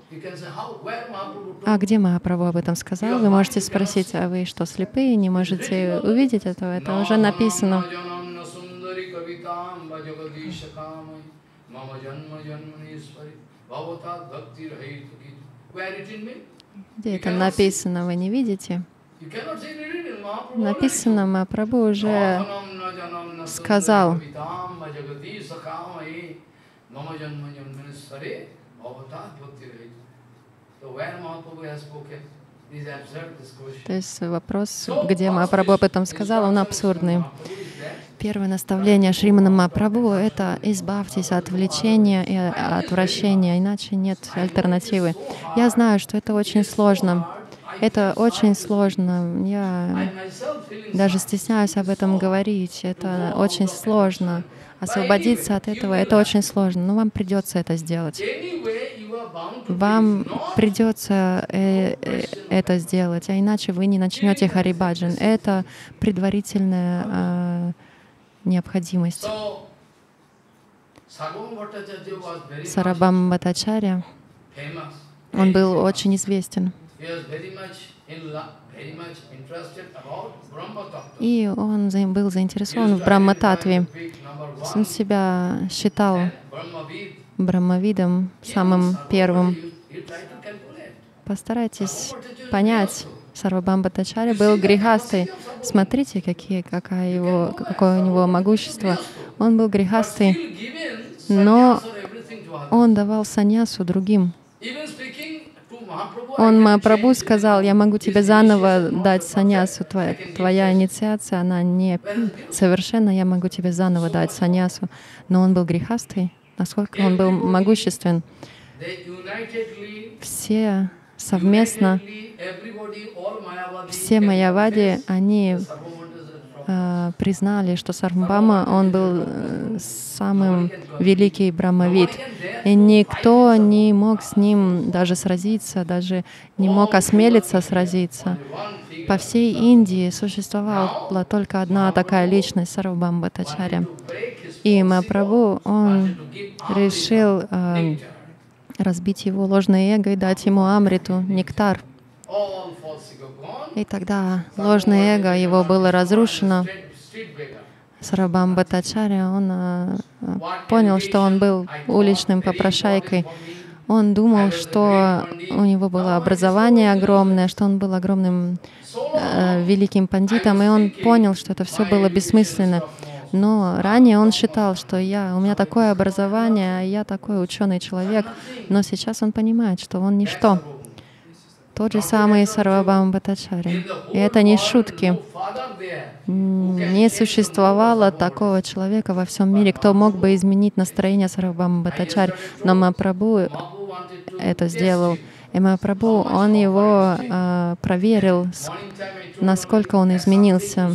Speaker 2: А где Махапрабху об этом сказал? Вы можете спросить, а вы что, слепые, не можете увидеть этого? Это уже написано. Где это написано, вы не видите? Написано, Махапрабху уже сказал. То есть вопрос, где Махапрабху об этом сказал, он абсурдный. Первое наставление Шримана Махапрабху — это избавьтесь от влечения и отвращения, иначе нет альтернативы. Я знаю, что это очень сложно. Это очень сложно. Я даже стесняюсь об этом говорить. Это очень сложно. Освободиться от этого — это очень сложно. Но вам придется это сделать. Вам придется э, э, это сделать, а иначе вы не начнете Харибаджан. Это предварительная э, необходимость. Сарабхама Бхаттачарья, он был очень известен. И он был заинтересован в Брахма-татве. Он себя считал Брахмавидом, самым первым. Постарайтесь понять, Сарвабхама Бхаттачарья был грихастой. Смотрите, какие, какая его, какое у него могущество. Он был грихастой, но он давал саньясу другим. Он Махапрабху сказал: я могу тебе заново дать саньясу, твоя, твоя инициация, она не совершенна, я могу тебе заново дать саньясу. Но он был грихастой, насколько он был могуществен. Все совместно, все майявади, они э, признали, что Сарвабхама, он был э, самым великий брахмавид. И никто не мог с ним даже сразиться, даже не мог осмелиться сразиться. По всей Индии существовала только одна такая личность — Сарвабхама Бхаттачарья. И Махапрабху, он решил э, разбить его ложное эго и дать ему амриту, нектар. И тогда ложное эго его было разрушено. Сарвабхама Бхаттачарья, он э, понял, что он был уличным попрошайкой. Он думал, что у него было образование огромное, что он был огромным э, великим пандитом, и он понял, что это все было бессмысленно. Но ранее он считал, что я, у меня такое образование, я такой ученый человек, но сейчас он понимает, что он ничто. Тот же самый Сарвабхама Бхаттачарья. И это не шутки. Не существовало такого человека во всем мире, кто мог бы изменить настроение Сарвабхама Бхаттачарьи. Но Махапрабху это сделал. И Махапрабху, он его э, проверил, насколько он изменился.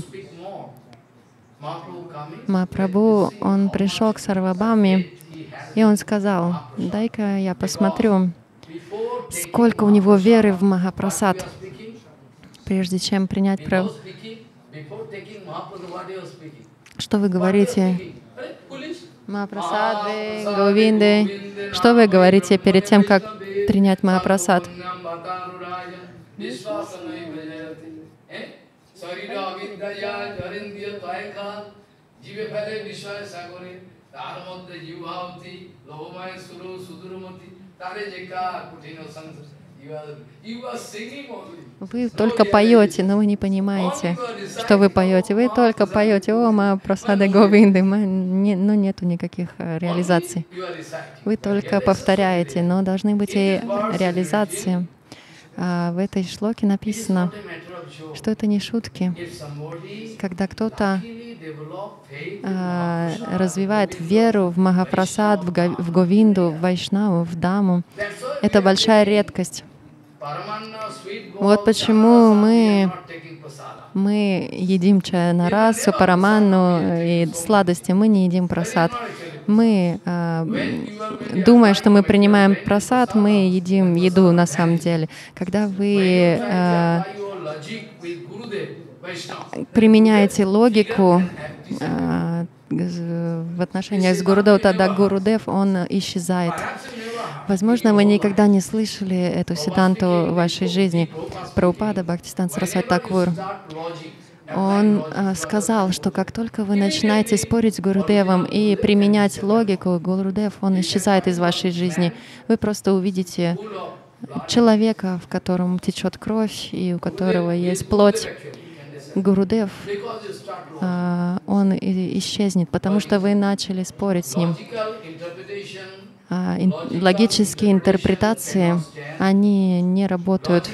Speaker 2: Махапрабху, он пришел к Сарвабхауме, и он сказал: дай-ка я посмотрю, сколько у него веры в Махапрасад, прежде чем принять прав... Что вы говорите? Махапрасады, Говинды. Что вы говорите перед тем, как принять Махапрасад? Вы только поете, но вы не понимаете, что вы поете. Вы только поете: о, Махапрасады Говинды, но нету никаких реализаций. Вы только повторяете, но должны быть и реализации. А в этой шлоке написано, что это не шутки. Когда кто-то а, развивает веру в Махапрасад, в, Га в Говинду, в Вайшнаву, в Даму, это большая редкость. Вот почему мы, мы едим чая-нарасу, параманну и сладости, мы не едим прасад. Мы, э, думая, что мы принимаем прасад, мы едим еду на самом деле. Когда вы э, применяете логику э, в отношениях с Гурудев, тогда Гурудев, он исчезает. Возможно, вы никогда не слышали эту сиданту в вашей жизни. Прабхупада Бхактисиданта Сарасвати Такур, он э, сказал, что как только вы начинаете спорить с Гурудевом и применять логику, Гурудев, он исчезает из вашей жизни. Вы просто увидите человека, в котором течет кровь и у которого есть плоть. Гурудев, э, он исчезнет, потому что вы начали спорить с ним. А, ин, логические интерпретации, они не работают.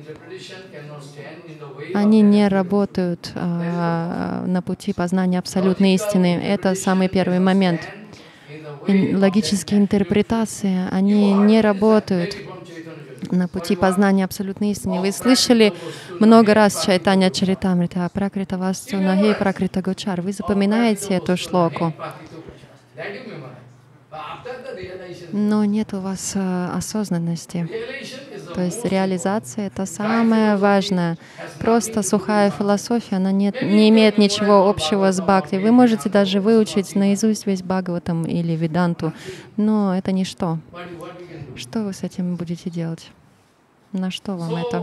Speaker 2: Они не работают а, на пути познания абсолютной истины. Это самый первый момент. И логические интерпретации, они не работают на пути познания абсолютной истины. Вы слышали много раз Чайтанья Чаритамрита, Пракрита Васту Нахи, Пракрита Гочар. Вы запоминаете эту шлоку, но нет у вас э, осознанности. То есть реализация — это самое важное. Просто сухая философия, она нет, не имеет ничего общего с бхакти. Вы можете даже выучить наизусть весь Бхагаватам или Веданту, но это ничто. Что вы с этим будете делать? На что вам это?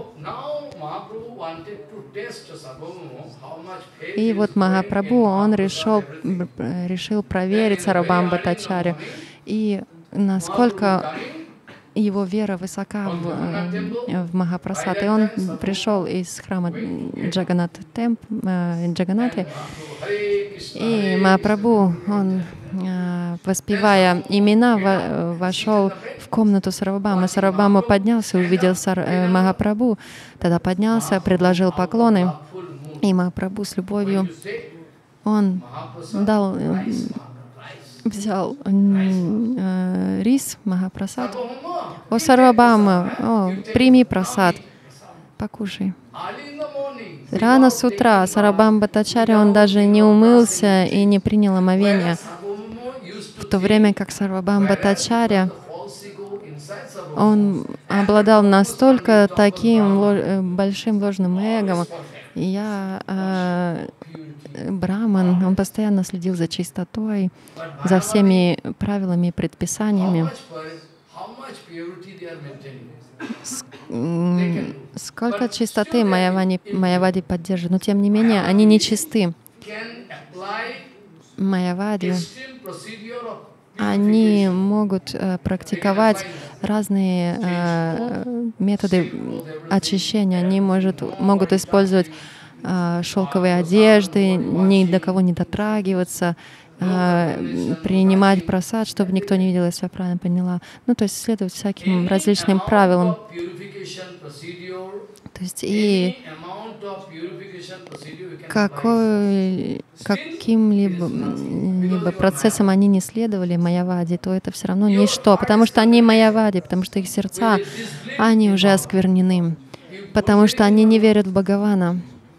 Speaker 2: И вот Махапрабху, он решил, решил проверить Сарвабхаума Бхаттачарью, и насколько его вера высока в, в Махапрасад. И он пришел из храма Джаганат Темп, Джаганаты, и Махапрабху, он, воспевая имена, вошел в комнату Сарвабхаума. Сарвабхаума поднялся, увидел Сар, Махапрабху, тогда поднялся, предложил поклоны, и Махапрабху с любовью, он дал, взял э, рис, Махапрасад. О, Сарвабхаума, о, прими прасад, покушай. Рано с утра Сарвабхаума Бхаттачарья, он даже не умылся и не принял омовение, в то время как Сарвабхаума Бхаттачарья, он обладал настолько таким лож, большим ложным эго. Я э, браман, он постоянно следил за чистотой, за всеми правилами и предписаниями. Сколько чистоты Майявади, Майявади поддерживает, но тем не менее они не чисты. Майявади, они могут э, практиковать разные э, методы очищения. Они может, могут использовать э, шелковые одежды, ни до кого не дотрагиваться, э, принимать прасад, чтобы никто не видел, если я правильно поняла. Ну, то есть следовать всяким различным правилам. То есть и какой, каким-либо либо процессом они не следовали майявади, то это все равно ничто, потому что они майявади, потому что их сердца, они уже осквернены, потому что они не верят в Бхагавана.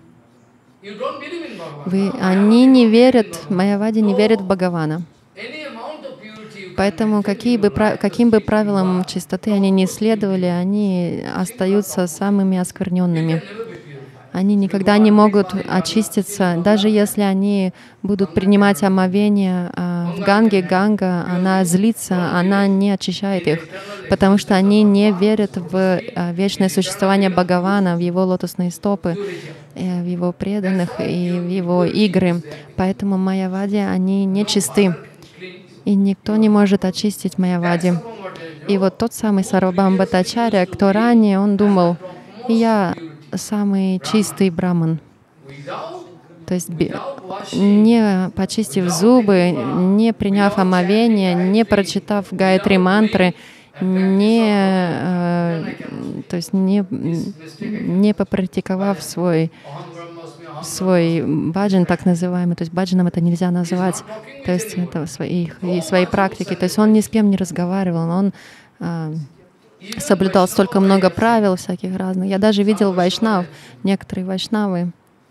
Speaker 2: Вы, они не верят, майявади не верят в Бхагавана. Поэтому какие бы, каким бы правилам чистоты они не следовали, они остаются самыми оскверненными. Они никогда не могут очиститься, даже если они будут принимать омовение в Ганге. Ганга, она злится, она не очищает их, потому что они не верят в вечное существование Бхагавана, в его лотосные стопы, в его преданных и в его игры. Поэтому майявади, они нечисты, и никто не может очистить майявади. И вот тот самый Сарвабхаума Бхаттачарья, кто ранее, он думал, я самый чистый браман. То есть не почистив зубы, не приняв омовение, не прочитав гайатри мантры, не, э, то есть не, не попрактиковав свой, свой баджан, так называемый, то есть баджаном это нельзя назвать, то есть это свои, свои практики, то есть он ни с кем не разговаривал, он э, соблюдал столько много правил всяких разных. Я даже видел вайшнав, некоторые вайшнавы,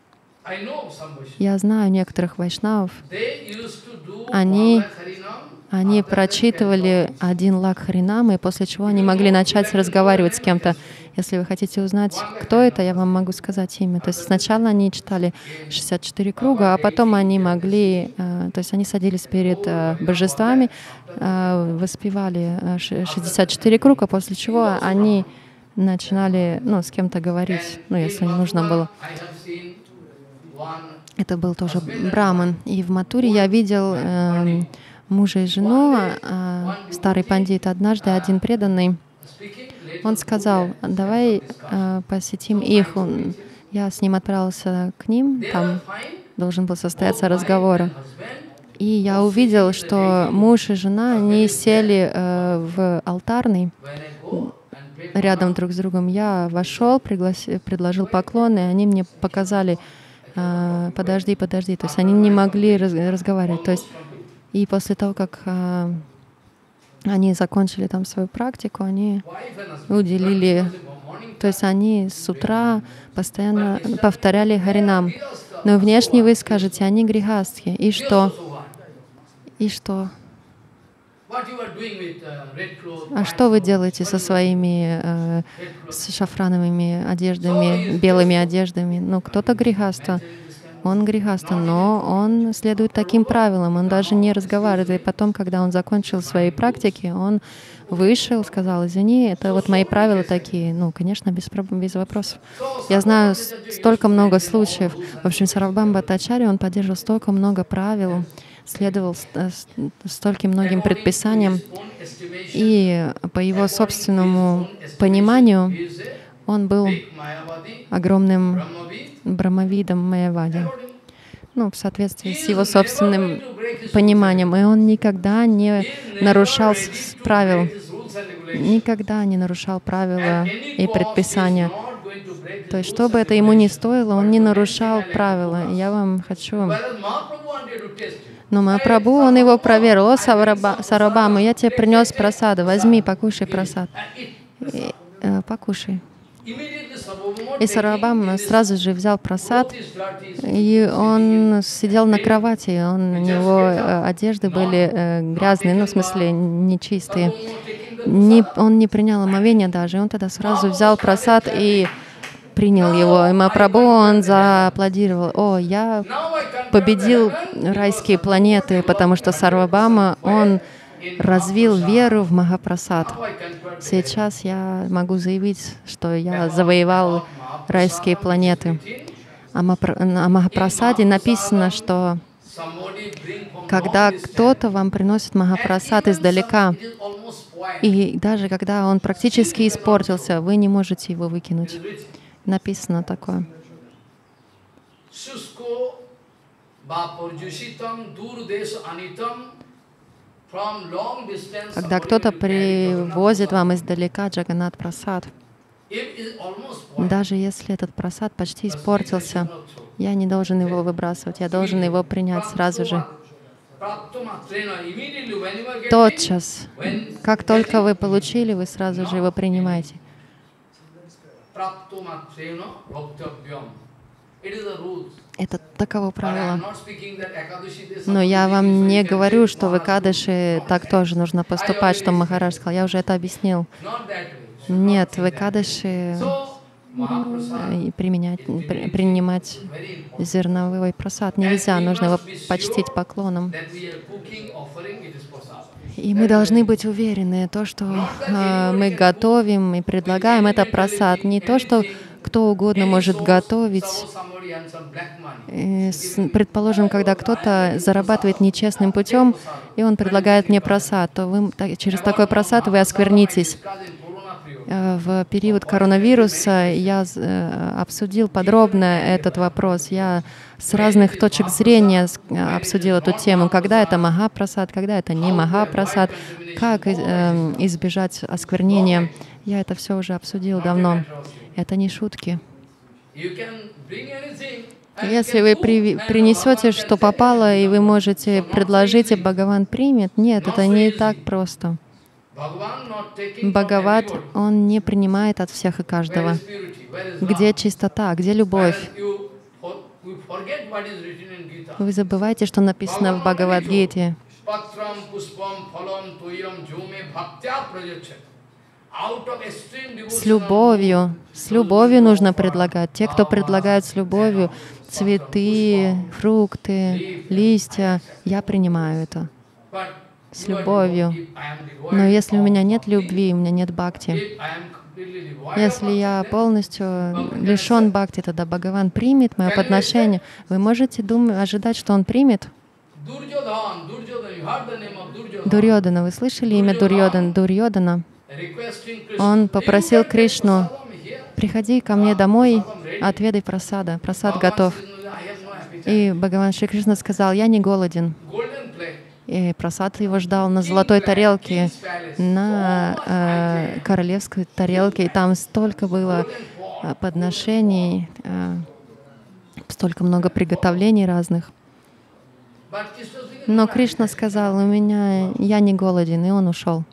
Speaker 2: я знаю некоторых вайшнавов, они, они прочитывали один лак харинамы, после чего они могли начать разговаривать с кем-то. Если вы хотите узнать, кто это, я вам могу сказать имя. То есть сначала они читали шестьдесят четыре круга, а потом они могли, то есть они садились перед божествами, воспевали шестьдесят четыре круга, после чего они начинали, ну, с кем-то говорить, ну, если нужно было. Это был тоже браман. И в Матуре я видел э, мужа и жену, э, старый пандит. Однажды один преданный, он сказал, давай э, посетим их. Он, я с ним отправился к ним, там должен был состояться разговор. И я увидел, что муж и жена, они сели э, в алтарный рядом друг с другом. Я вошел, пригласил, предложил поклон, и они мне показали, подожди, подожди. То есть они не могли раз, разговаривать. То есть, и после того, как а, они закончили там свою практику, они уделили, то есть они с утра постоянно повторяли харинам. Но внешне вы скажете, они грихастхи. И что? И что? А что вы делаете со своими э, с шафрановыми одеждами, белыми одеждами? Ну, кто-то грихаста, он грихаста, но он следует таким правилам, он даже не разговаривает. И потом, когда он закончил свои практики, он вышел, сказал, извини, это вот мои правила такие. Ну, конечно, без, без вопросов. Я знаю столько много случаев. В общем, Сарвабхаума Бхаттачарья, он поддерживал столько много правил, следовал стольким многим предписаниям, и по его собственному пониманию он был огромным брамавидом майявади, ну, в соответствии с его собственным пониманием, и он никогда не нарушал правил, никогда не нарушал правила и предписания. То есть, что бы это ему ни стоило, он не нарушал правила. Я вам хочу... Но Махапрабху, он его проверил. О, Сарвабхаума, я тебе принес прасаду, возьми, покушай прасад. И, э, покушай. И Сарвабхаума сразу же взял прасад, и он сидел на кровати, он, у него э, одежды были э, грязные, ну, в смысле, нечистые. Не, он не принял омовения даже, и он тогда сразу взял прасад и принял его. И Махапрабху, он зааплодировал. О, я победил райские планеты, потому что Сарвабхаума, он развил веру в Махапрасад. Сейчас я могу заявить, что я завоевал райские планеты. О Махапрасаде написано, что когда кто-то вам приносит Махапрасад издалека, и даже когда он практически испортился, вы не можете его выкинуть. Написано такое. Когда кто-то привозит вам издалека Джаганнат-прасад, даже если этот прасад почти испортился, Я не должен его выбрасывать, я должен его принять сразу же. Тотчас, как только вы получили, вы сразу же его принимаете. Это таково правило. Но я вам не говорю, что в Экадаши так тоже нужно поступать, что Махарадж сказал. Я уже это объяснил. Нет, в Экадаши применять, при, принимать зерновой прасад нельзя, нужно его почтить поклоном. И мы должны быть уверены, то, что э, мы готовим и предлагаем, это прасад. Не то, что кто угодно может готовить. И, с, предположим, когда кто-то зарабатывает нечестным путем, и он предлагает мне прасад, то вы, так, через такой прасад вы осквернитесь. В период коронавируса я обсудил подробно этот вопрос. Я с разных точек зрения обсудил эту тему. Когда это махапрасад, когда это не махапрасад, как избежать осквернения. Я это все уже обсудил давно. Это не шутки. Если вы при, принесете, что попало, и вы можете предложить, и Бхагаван примет, нет, это не так просто. Бхагават, он не принимает от всех и каждого. Где чистота, где любовь? Вы забываете, что написано в Бхагавад-гите. С любовью, с любовью нужно предлагать. Те, кто предлагают с любовью цветы, фрукты, листья, я принимаю это. С любовью. Но если у меня нет любви, у меня нет бхакти, если я полностью лишен бхакти, тогда Бхагаван примет мое подношение. Вы можете думать, ожидать, что он примет? Дурьодана. Вы слышали имя Дурьодана? Дурьодана. Он попросил Кришну: приходи ко мне домой, отведай прасада. Прасад готов. И Бхагаван Шри Кришна сказал: я не голоден. И прасад его ждал на золотой тарелке, на э, королевской тарелке. И там столько было э, подношений, э, столько много приготовлений разных. Но Кришна сказал: у меня, я не голоден, и он ушел.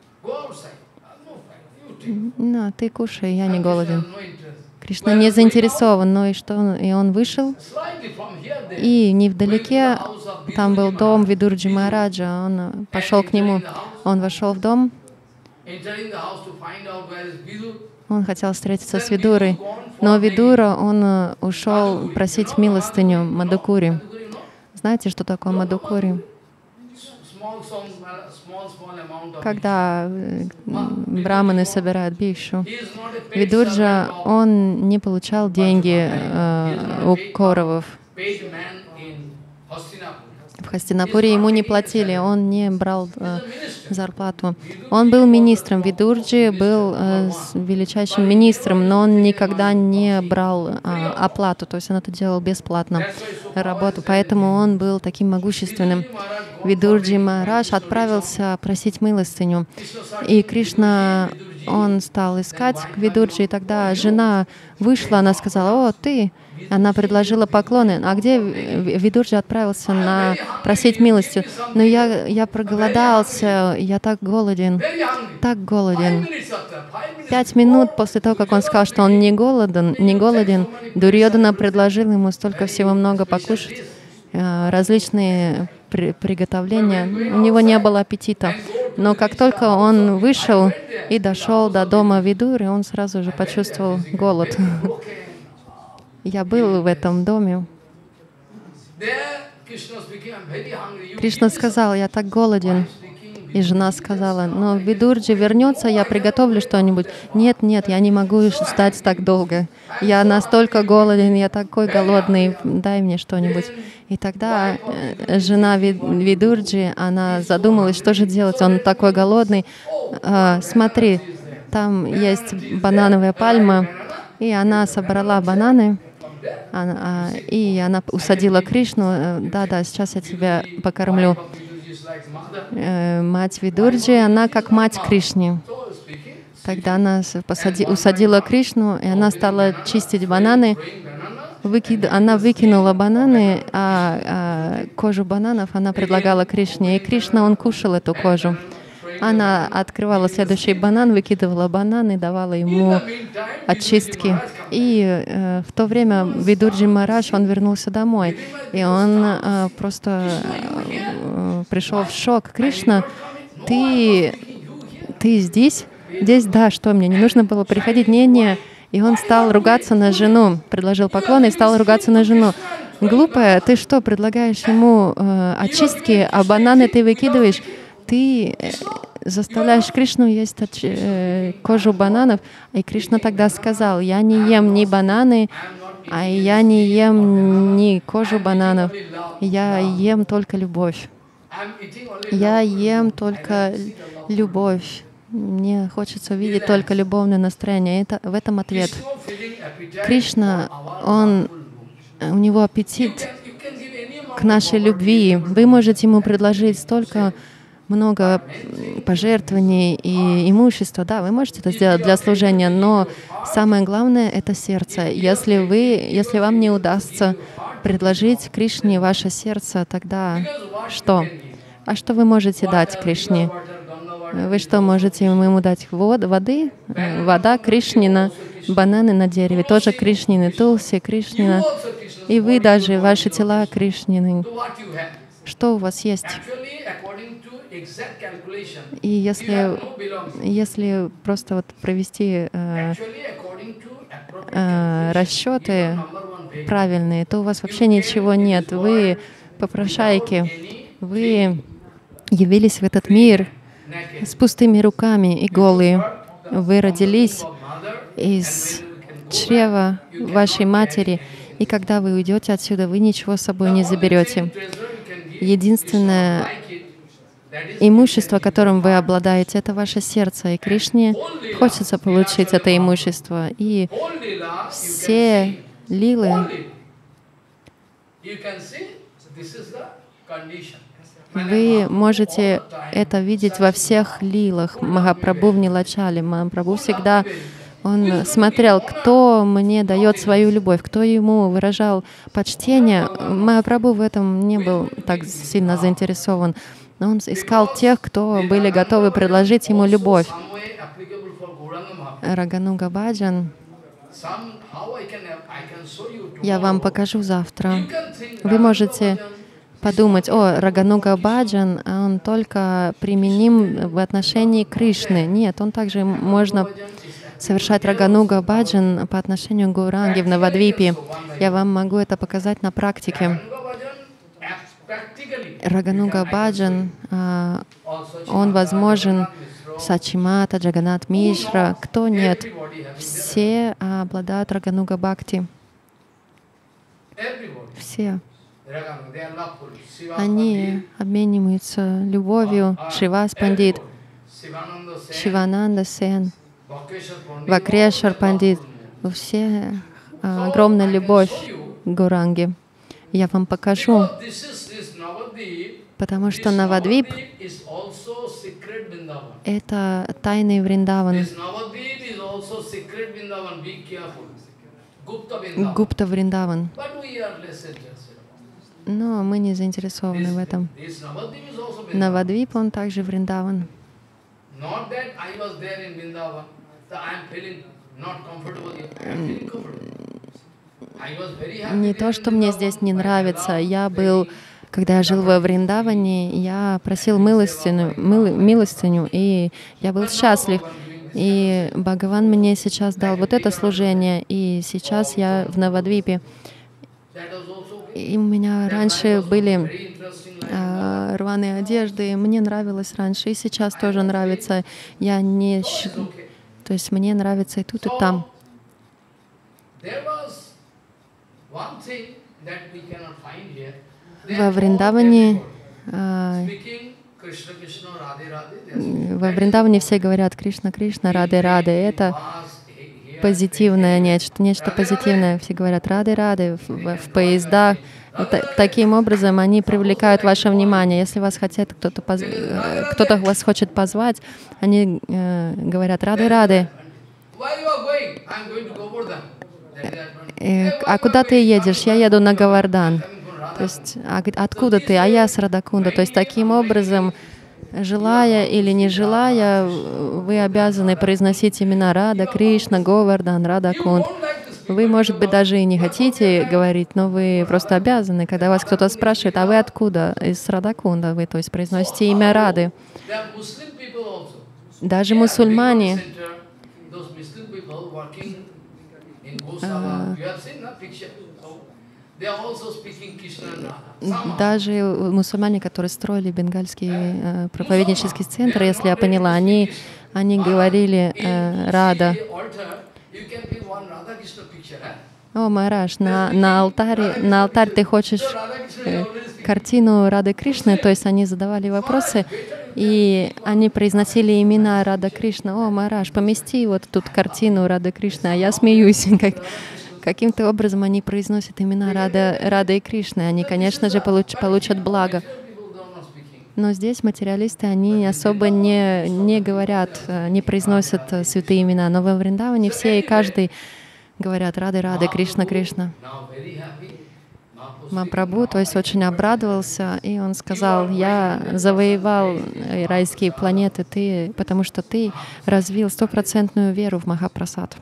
Speaker 2: На, ты кушай, я не голоден. Кришна не заинтересован, но и что? И он вышел, и невдалеке там был дом Видурджи Махараджа. Он пошел к нему, он вошел в дом, он хотел встретиться с Видурой, но Видура, он ушел просить милостыню Мадхукури. Знаете, что такое Мадхукури? Когда браманы собирают бхикшу. Видурджа, он не получал деньги э, у Кауравов. В Хастинапуре ему не платили, он не брал э, зарплату. Он был министром, Видурджи был э, величайшим министром, но он никогда не брал э, оплату, то есть он это делал бесплатно, работу, поэтому он был таким могущественным. Видурджи Махарадж отправился просить милостыню, и Кришна, он стал искать к Видурджи, и тогда жена вышла, она сказала: «О, ты!» Она предложила поклоны. А где Видурджи отправился на просить милости? Но я, я проголодался, я так голоден, так голоден. Пять минут после того, как он сказал, что он не голоден, не голоден, Дурьодана предложил ему столько всего много покушать, различные при, приготовления. У него не было аппетита. Но как только он вышел и дошел до дома Видуры, он сразу же почувствовал голод. Я был в этом доме. Кришна сказал: я так голоден. И жена сказала: но Видурджи вернется, я приготовлю что-нибудь. Нет, нет, я не могу ждать так долго. Я настолько голоден, я такой голодный, дай мне что-нибудь. И тогда жена Видурджи, она задумалась, что же делать, он такой голодный. А, смотри, там есть банановая пальма, и она собрала бананы. Она, и она усадила Кришну: да-да, сейчас я тебя покормлю. Мать Видурджи, она как мать Кришне. Тогда она посади, усадила Кришну, и она стала чистить бананы. выкид... она выкинула бананы, а, а кожу бананов она предлагала Кришне. И Кришна, он кушал эту кожу. Она открывала следующий банан, выкидывала бананы, давала ему очистки. И э, в то время Видурджи Махарадж, он вернулся домой. И он э, просто э, пришел в шок. Кришна, ты, ты здесь? Здесь, да, что мне, не нужно было приходить? Не-не. И он стал ругаться на жену, предложил поклон и стал ругаться на жену. Глупая, ты что, предлагаешь ему э, очистки, а бананы ты выкидываешь? Ты заставляешь Кришну есть э, кожу бананов. И Кришна тогда сказал: я не ем ни бананы, а я не ем ни кожу бананов. Я ем только любовь. Я ем только любовь. Мне хочется видеть только любовное настроение. Это, в этом ответ. Кришна, он, у него аппетит к нашей любви. Вы можете ему предложить столько много пожертвований и имущества. Да, вы можете это сделать для служения, но самое главное — это сердце. Если вы, если вам не удастся предложить Кришне ваше сердце, тогда что? А что вы можете дать Кришне? Вы что, можете ему дать вод, воды? Вода Кришнина, бананы на дереве, тоже Кришнины, тулси, Кришнина. И вы даже, ваши тела Кришнины. Что у вас есть? И если, если просто вот провести э, э, расчеты правильные, то у вас вообще ничего нет. Вы попрошайки, вы явились в этот мир с пустыми руками и голые. Вы родились из чрева вашей матери, и когда вы уйдете отсюда, вы ничего с собой не заберете. Единственное имущество, которым вы обладаете, это ваше сердце. И Кришне хочется получить это имущество. И все лилы, вы можете это видеть во всех лилах. Махапрабху в Нилачале. Махапрабху всегда он смотрел, кто мне дает свою любовь, кто ему выражал почтение. Махапрабху в этом не был так сильно заинтересован. Но он искал тех, кто были готовы предложить ему любовь. Рагануга Баджан я вам покажу завтра. Вы можете подумать: о, Рагануга Баджан, он только применим в отношении Кришны. Нет, он также можно совершать Рагануга Баджан по отношению к Гауранги в Навадвипе. Я вам могу это показать на практике. Рагануга Баджан, он возможен Сачимата, Джаганат Мишра, кто нет. Все обладают Рагануга Бхакти. Все. Они обмениваются любовью. Шривас Пандит, Шивананда Сен, Вакрешвар Пандит. У всех огромная любовь к Гауранге. Я вам покажу. Потому что Навадвип — это тайный Вриндаван. Гупта Вриндаван. Но мы не заинтересованы в этом. Навадвип, он также Вриндаван. Не то, что мне здесь не нравится. Я был, когда я жил во Вриндаване, я просил милостыню, мил, милостыню, и я был счастлив. И Бхагаван мне сейчас дал вот это служение, и сейчас я в Навадвипе. И у меня раньше были э, рваные одежды, мне нравилось раньше, и сейчас тоже нравится. Я не... То есть мне нравится и тут, и там. Во Вриндаване, э, во Вриндаване все говорят Кришна, Кришна, Рады, Рады. Это позитивное нечто, нечто позитивное. Все говорят Рады, Рады в, в поездах. Это, таким образом они привлекают ваше внимание. Если вас хотят, кто-то поз... кто-то вас хочет позвать, они э, говорят Рады, Рады. а куда ты едешь? Я еду на Говардан. То есть, а откуда ты? А я с Радакунда. То есть, таким образом, желая или не желая, вы обязаны произносить имена Рада, Кришна, Говардан, Радакунд. Вы, может быть, даже и не хотите говорить, но вы просто обязаны. Когда вас кто-то спрашивает, а вы откуда? Из Радакунда вы, то есть, произносите имя Рады. Даже мусульмане, даже мусульмане, которые строили бенгальский э, проповеднический центр, если я поняла, они, они говорили э, Рада. О, Махарадж, на, на, алтаре, на алтарь ты хочешь э, картину Рады Кришны, то есть они задавали вопросы, и они произносили имена Рада Кришна. О, Махарадж, помести вот тут картину Рады Кришны, а я смеюсь. Как, каким-то образом они произносят имена Рада, Рады и Кришны. Они, конечно же, получ, получат благо. Но здесь материалисты, они особо не, не говорят, не произносят святые имена. Но во Вриндаване все и каждый говорят Рады, Рады, Кришна, Кришна. Махапрабху, то есть, очень обрадовался, и он сказал: я завоевал райские планеты, ты, потому что ты развил стопроцентную веру в Махапрасад.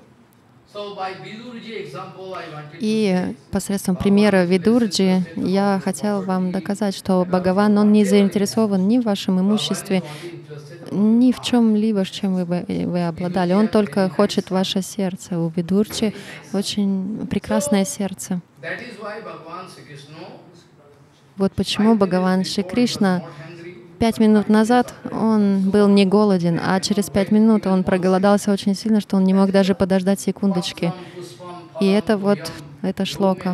Speaker 2: И посредством примера Видурджи я хотел вам доказать, что Бхагаван, он не заинтересован ни в вашем имуществе, ни в чем-либо, чем вы, вы обладали. Он только хочет ваше сердце. У Видурджи очень прекрасное сердце. Вот почему Бхагаван Шри Кришна пять минут назад он был не голоден, а через пять минут он проголодался очень сильно, что он не мог даже подождать секундочки. И это вот, это шлока.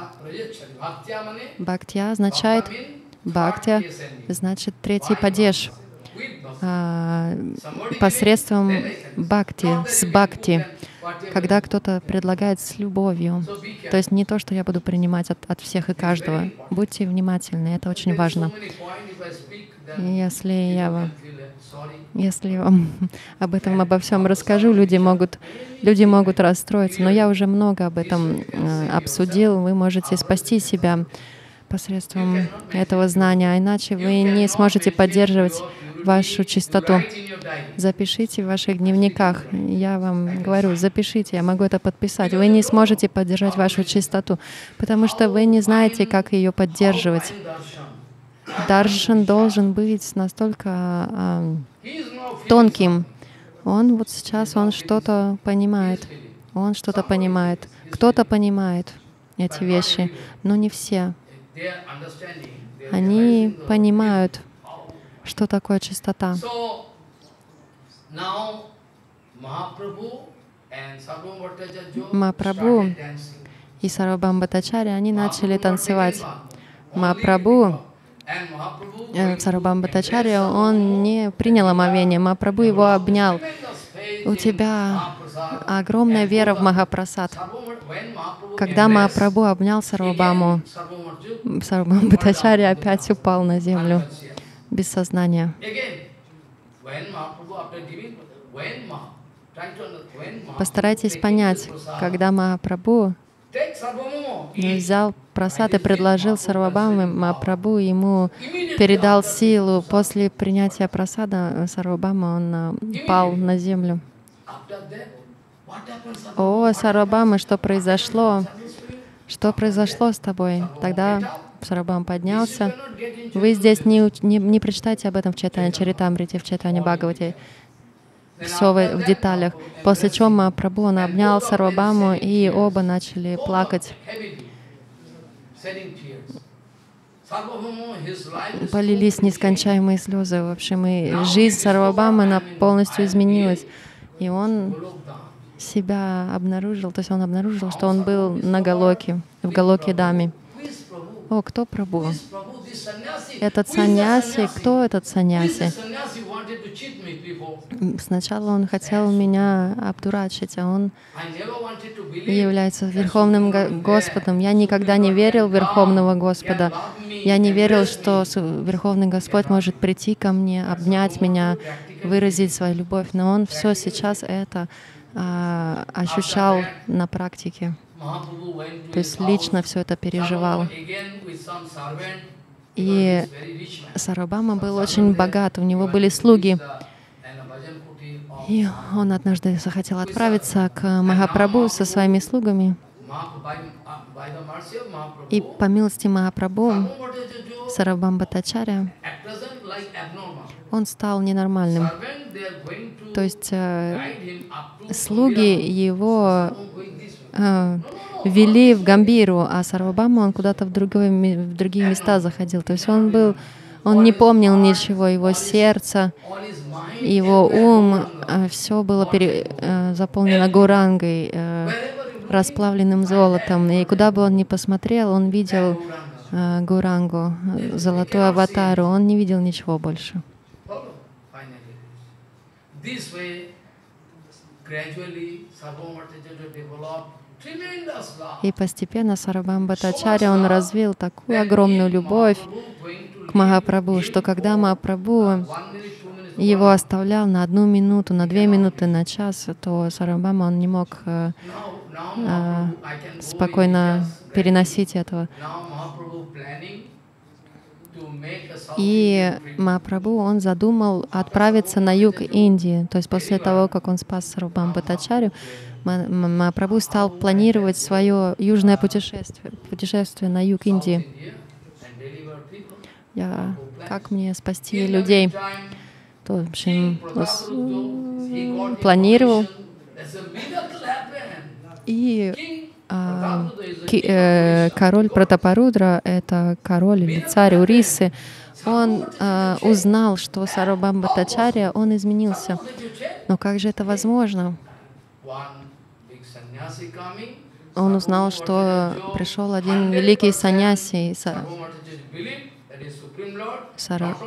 Speaker 2: Бхактия означает, бхактия значит третий падеж. А, посредством бхакти, с бхакти, когда кто-то предлагает с любовью. То есть не то, что я буду принимать от, от всех и каждого. Будьте внимательны, это очень важно. Если я вам, если я вам об этом, обо всем расскажу, люди могут, люди могут расстроиться, но я уже много об этом э, обсудил. Вы можете спасти себя посредством этого знания, а иначе вы не сможете поддерживать вашу чистоту. Запишите в ваших дневниках. Я вам говорю, запишите, я могу это подписать. Вы не сможете поддержать вашу чистоту, потому что вы не знаете, как ее поддерживать. Даршан должен быть настолько э, тонким. Он вот сейчас, он что-то понимает. Он что-то понимает. Кто-то понимает эти вещи, но не все. Они понимают, что такое чистота. Махапрабху и Сарвабхаума Бхаттачарья, они начали танцевать. Махапрабху, э, Сарвабхаума Бхаттачарья, он не принял омовение. Махапрабху его обнял. У тебя огромная вера в Махапрасад. Когда Махапрабху обнял Сарвабхауму, Сарвабхаума Бхаттачарья опять упал на землю без сознания. Постарайтесь понять, когда Махапрабху взял прасад и предложил Сарвабхауме, Махапрабху ему передал силу. После принятия прасада Сарвабхаума он пал на землю. О, Сарвабхаума, что произошло? Что произошло с тобой? Тогда Сарвабхаума поднялся. Вы здесь не, не, не прочитайте об этом в Чайтанья Чаритамрите, в Чайтанья Бхагавате. Все в, в деталях. После чего Махапрабху он обнял Сарвабхауму, и оба начали плакать. Полились нескончаемые слезы. В общем, и жизнь Сарвабхаумы, она полностью изменилась. И он себя обнаружил, то есть он обнаружил, что он был на Галоке, в Галоке-даме. О, кто Прабху? Этот саньяси, кто этот саньяси? Сначала он хотел меня обдурачить, а он является Верховным Господом. Я никогда не верил в Верховного Господа. Я не верил, что Верховный Господь может прийти ко мне, обнять меня, выразить свою любовь. Но он все сейчас это а, ощущал на практике. То есть лично все это переживал. И Сарвабхаума был очень богат, у него были слуги. И он однажды захотел отправиться к Махапрабху со своими слугами. И по милости Махапрабху Сарвабхаума Бхаттачарья, он стал ненормальным. То есть э, слуги его э, вели в Гамбиру, а Сарвабхаума он куда-то в, другой, в другие места заходил. То есть он был, он не помнил ничего, его сердце, его ум, э, все было пере, э, заполнено гурангой, э, расплавленным золотом. И куда бы он ни посмотрел, он видел э, гурангу, золотую аватару, он не видел ничего больше. И постепенно Сарвабхаума Бхаттачарья, он развил такую огромную любовь к Махапрабху, что когда Махапрабху его оставлял на одну минуту, на две минуты, на час, то Сарвабхаума он не мог э, э, спокойно переносить этого. И Махапрабху, он задумал отправиться на юг Индии. То есть после того, как он спас Сарвабхаума Бхаттачарью, Махапрабху стал планировать свое южное путешествие, путешествие на юг Индии. Я, как мне спасти людей? То, в общем, планировал. И а, ки, э, король Пратапарудра, это король или царь Урисы, он а, узнал, что Сарвабхаума Бхаттачарья, он изменился. Но как же это возможно? Он узнал, что пришел один великий саньяси, Сара...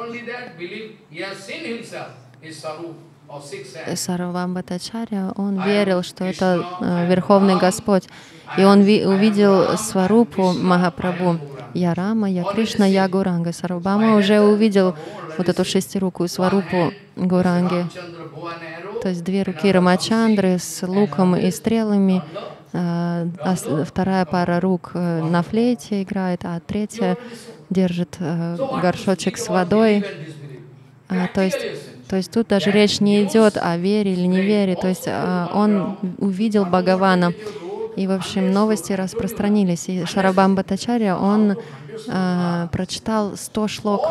Speaker 2: Сарвабхаума Бхаттачарья, он верил, что это э, Верховный Господь. И он ви увидел сварупу Махапрабху. Я Рама, я Кришна, я Гуранга. Сарвабхаума уже увидел вот эту шестирукую сварупу Гуранги. То есть две руки Рамачандры с луком и стрелами, а вторая пара рук на флейте играет, а третья держит горшочек с водой. А, то есть, то есть тут даже речь не идет о вере или невере. То есть он увидел Бхагавана. И, в общем, новости распространились. И Сарвабхаума Бхаттачарья, он а, прочитал сто шлок.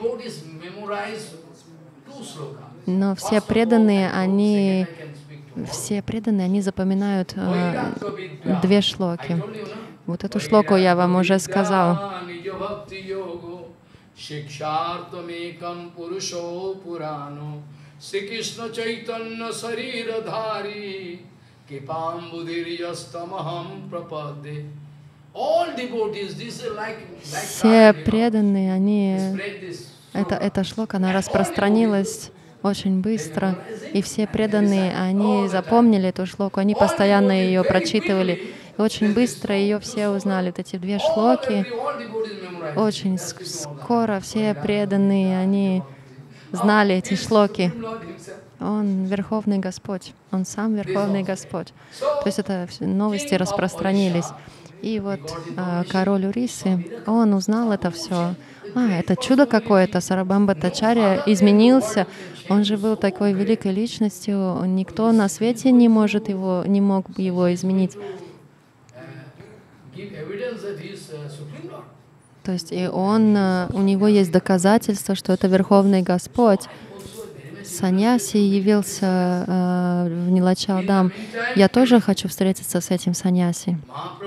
Speaker 2: Но все преданные, они, все преданные, они запоминают а, две шлоки. Вот эту шлоку я вам уже сказала. Все преданные, они, это, эта шлока, она распространилась очень быстро, и все преданные, они запомнили эту шлоку, они постоянно ее прочитывали, и очень быстро ее все узнали. Вот эти две шлоки, очень скоро все преданные, они знали эти шлоки. Он Верховный Господь, Он сам Верховный Господь. То есть это новости распространились. И вот а, король Урисы, он узнал это все. А, это чудо какое-то, Сарвабхаума Бхаттачарья изменился. Он же был такой великой личностью, никто на свете не может его, не мог его изменить. То есть и он, у него есть доказательства, что это Верховный Господь. Саньяси явился э, в Нилачалдам. Я тоже хочу встретиться с этим саньяси.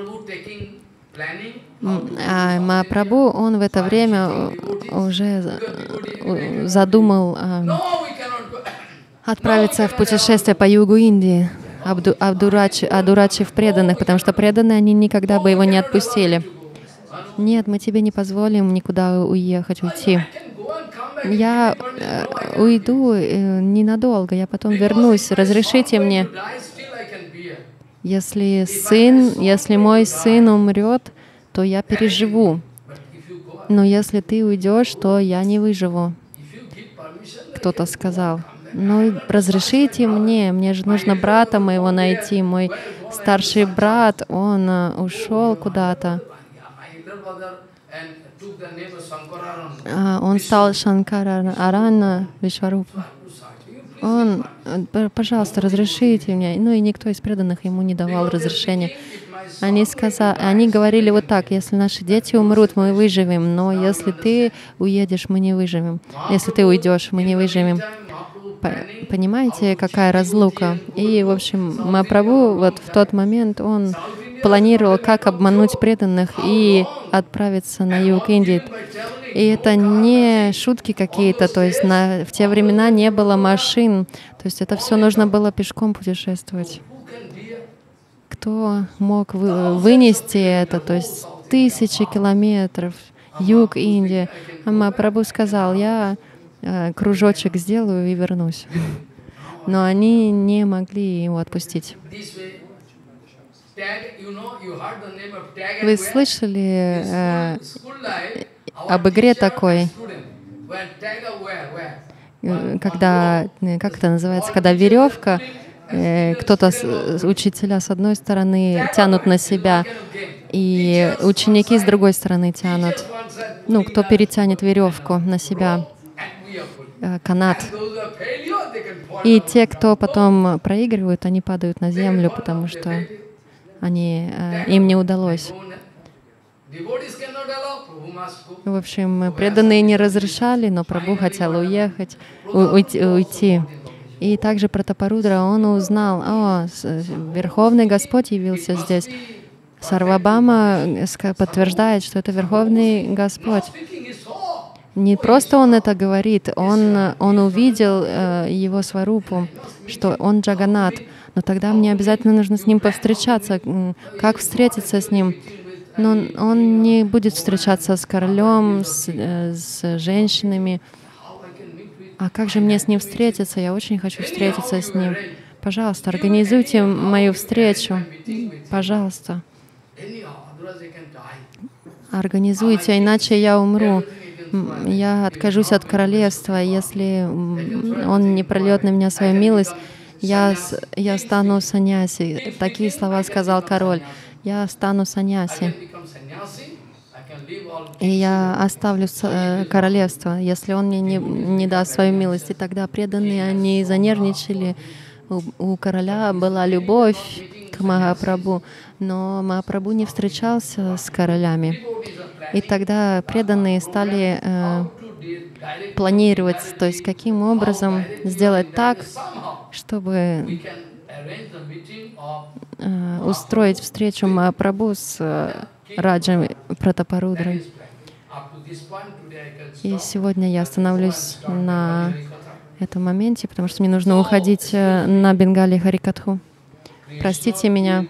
Speaker 2: А Махапрабху, он в это время уже задумал э, отправиться в путешествие по югу Индии, обду, обдурачив, одурачив преданных, потому что преданные, они никогда бы его не отпустили. Нет, мы тебе не позволим никуда уехать, уйти. Я э, уйду э, ненадолго, я потом вернусь. Разрешите мне. Если сын, если мой сын умрет, то я переживу. Но если ты уйдешь, то я не выживу. Кто-то сказал. Ну, разрешите мне, мне же нужно брата моего найти. Мой старший брат, он ушел куда-то. Он стал Шанкара Арана Вишварупа. Он, пожалуйста, разрешите мне. Ну и никто из преданных ему не давал разрешения. Они, сказали, они говорили вот так: если наши дети умрут, мы выживем, но если ты уедешь, мы не выживем. Если ты уйдешь, мы не выживем. Понимаете, какая разлука? И, в общем, Махапрабху вот в тот момент он планировал, как обмануть преданных и отправиться на юг Индии. И это не шутки какие-то, то есть на, в те времена не было машин, то есть это все нужно было пешком путешествовать. Кто мог вы, вынести это, то есть тысячи километров, юг Индии. А Махапрабху сказал: я э, кружочек сделаю и вернусь. Но они не могли его отпустить. Вы слышали э, об игре такой, когда, как это называется, когда веревка, э, кто-то, учителя с одной стороны тянут на себя, и ученики с другой стороны тянут. Ну, кто перетянет веревку на себя, э, канат. И те, кто потом проигрывают, они падают на землю, потому что они, э, им не удалось. В общем, преданные не разрешали, но Прабху хотел уехать, уйти, уйти. И также Пратапарудра, он узнал: о, Верховный Господь явился здесь. Сарвабхаума подтверждает, что это Верховный Господь. Не просто он это говорит, он, он увидел э, его сварупу, что он Джаганнат. Но тогда мне обязательно нужно с ним повстречаться. Как встретиться с ним? Но он, он не будет встречаться с королем, с, с женщинами. А как же мне с ним встретиться? Я очень хочу встретиться с ним. Пожалуйста, организуйте мою встречу. Пожалуйста. Организуйте, иначе я умру. Я откажусь от королевства. Если он не прольет на меня свою милость, я, я стану саньяси. Такие слова сказал король. Я стану саньяси. И я оставлю королевство, если он мне не, не даст свою милость. И тогда преданные, они занервничали. У, у короля была любовь к Махапрабху, но Махапрабху не встречался с королями. И тогда преданные стали э, планировать, то есть каким образом сделать так, чтобы э, устроить встречу Махапрабху с э, Раджем Пратапарудрой. И сегодня я остановлюсь на этом моменте, потому что мне нужно уходить на Бенгали Харикатху. Простите меня.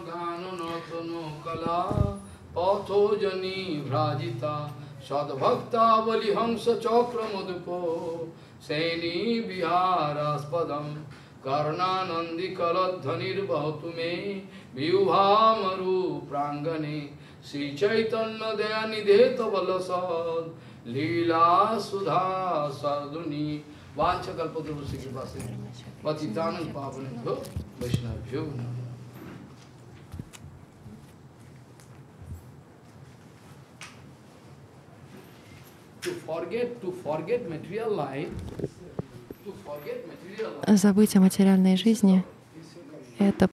Speaker 1: Sri Chaitanya Dayanidhe Tavalasad Leela Sudha Sarduni Vancha Kalpatarusya Kripasya Patitanam Pavanabhyo Vaishnavabhyo. To forget, to forget material life, to forget material life.
Speaker 2: Забыть о материальной жизни — это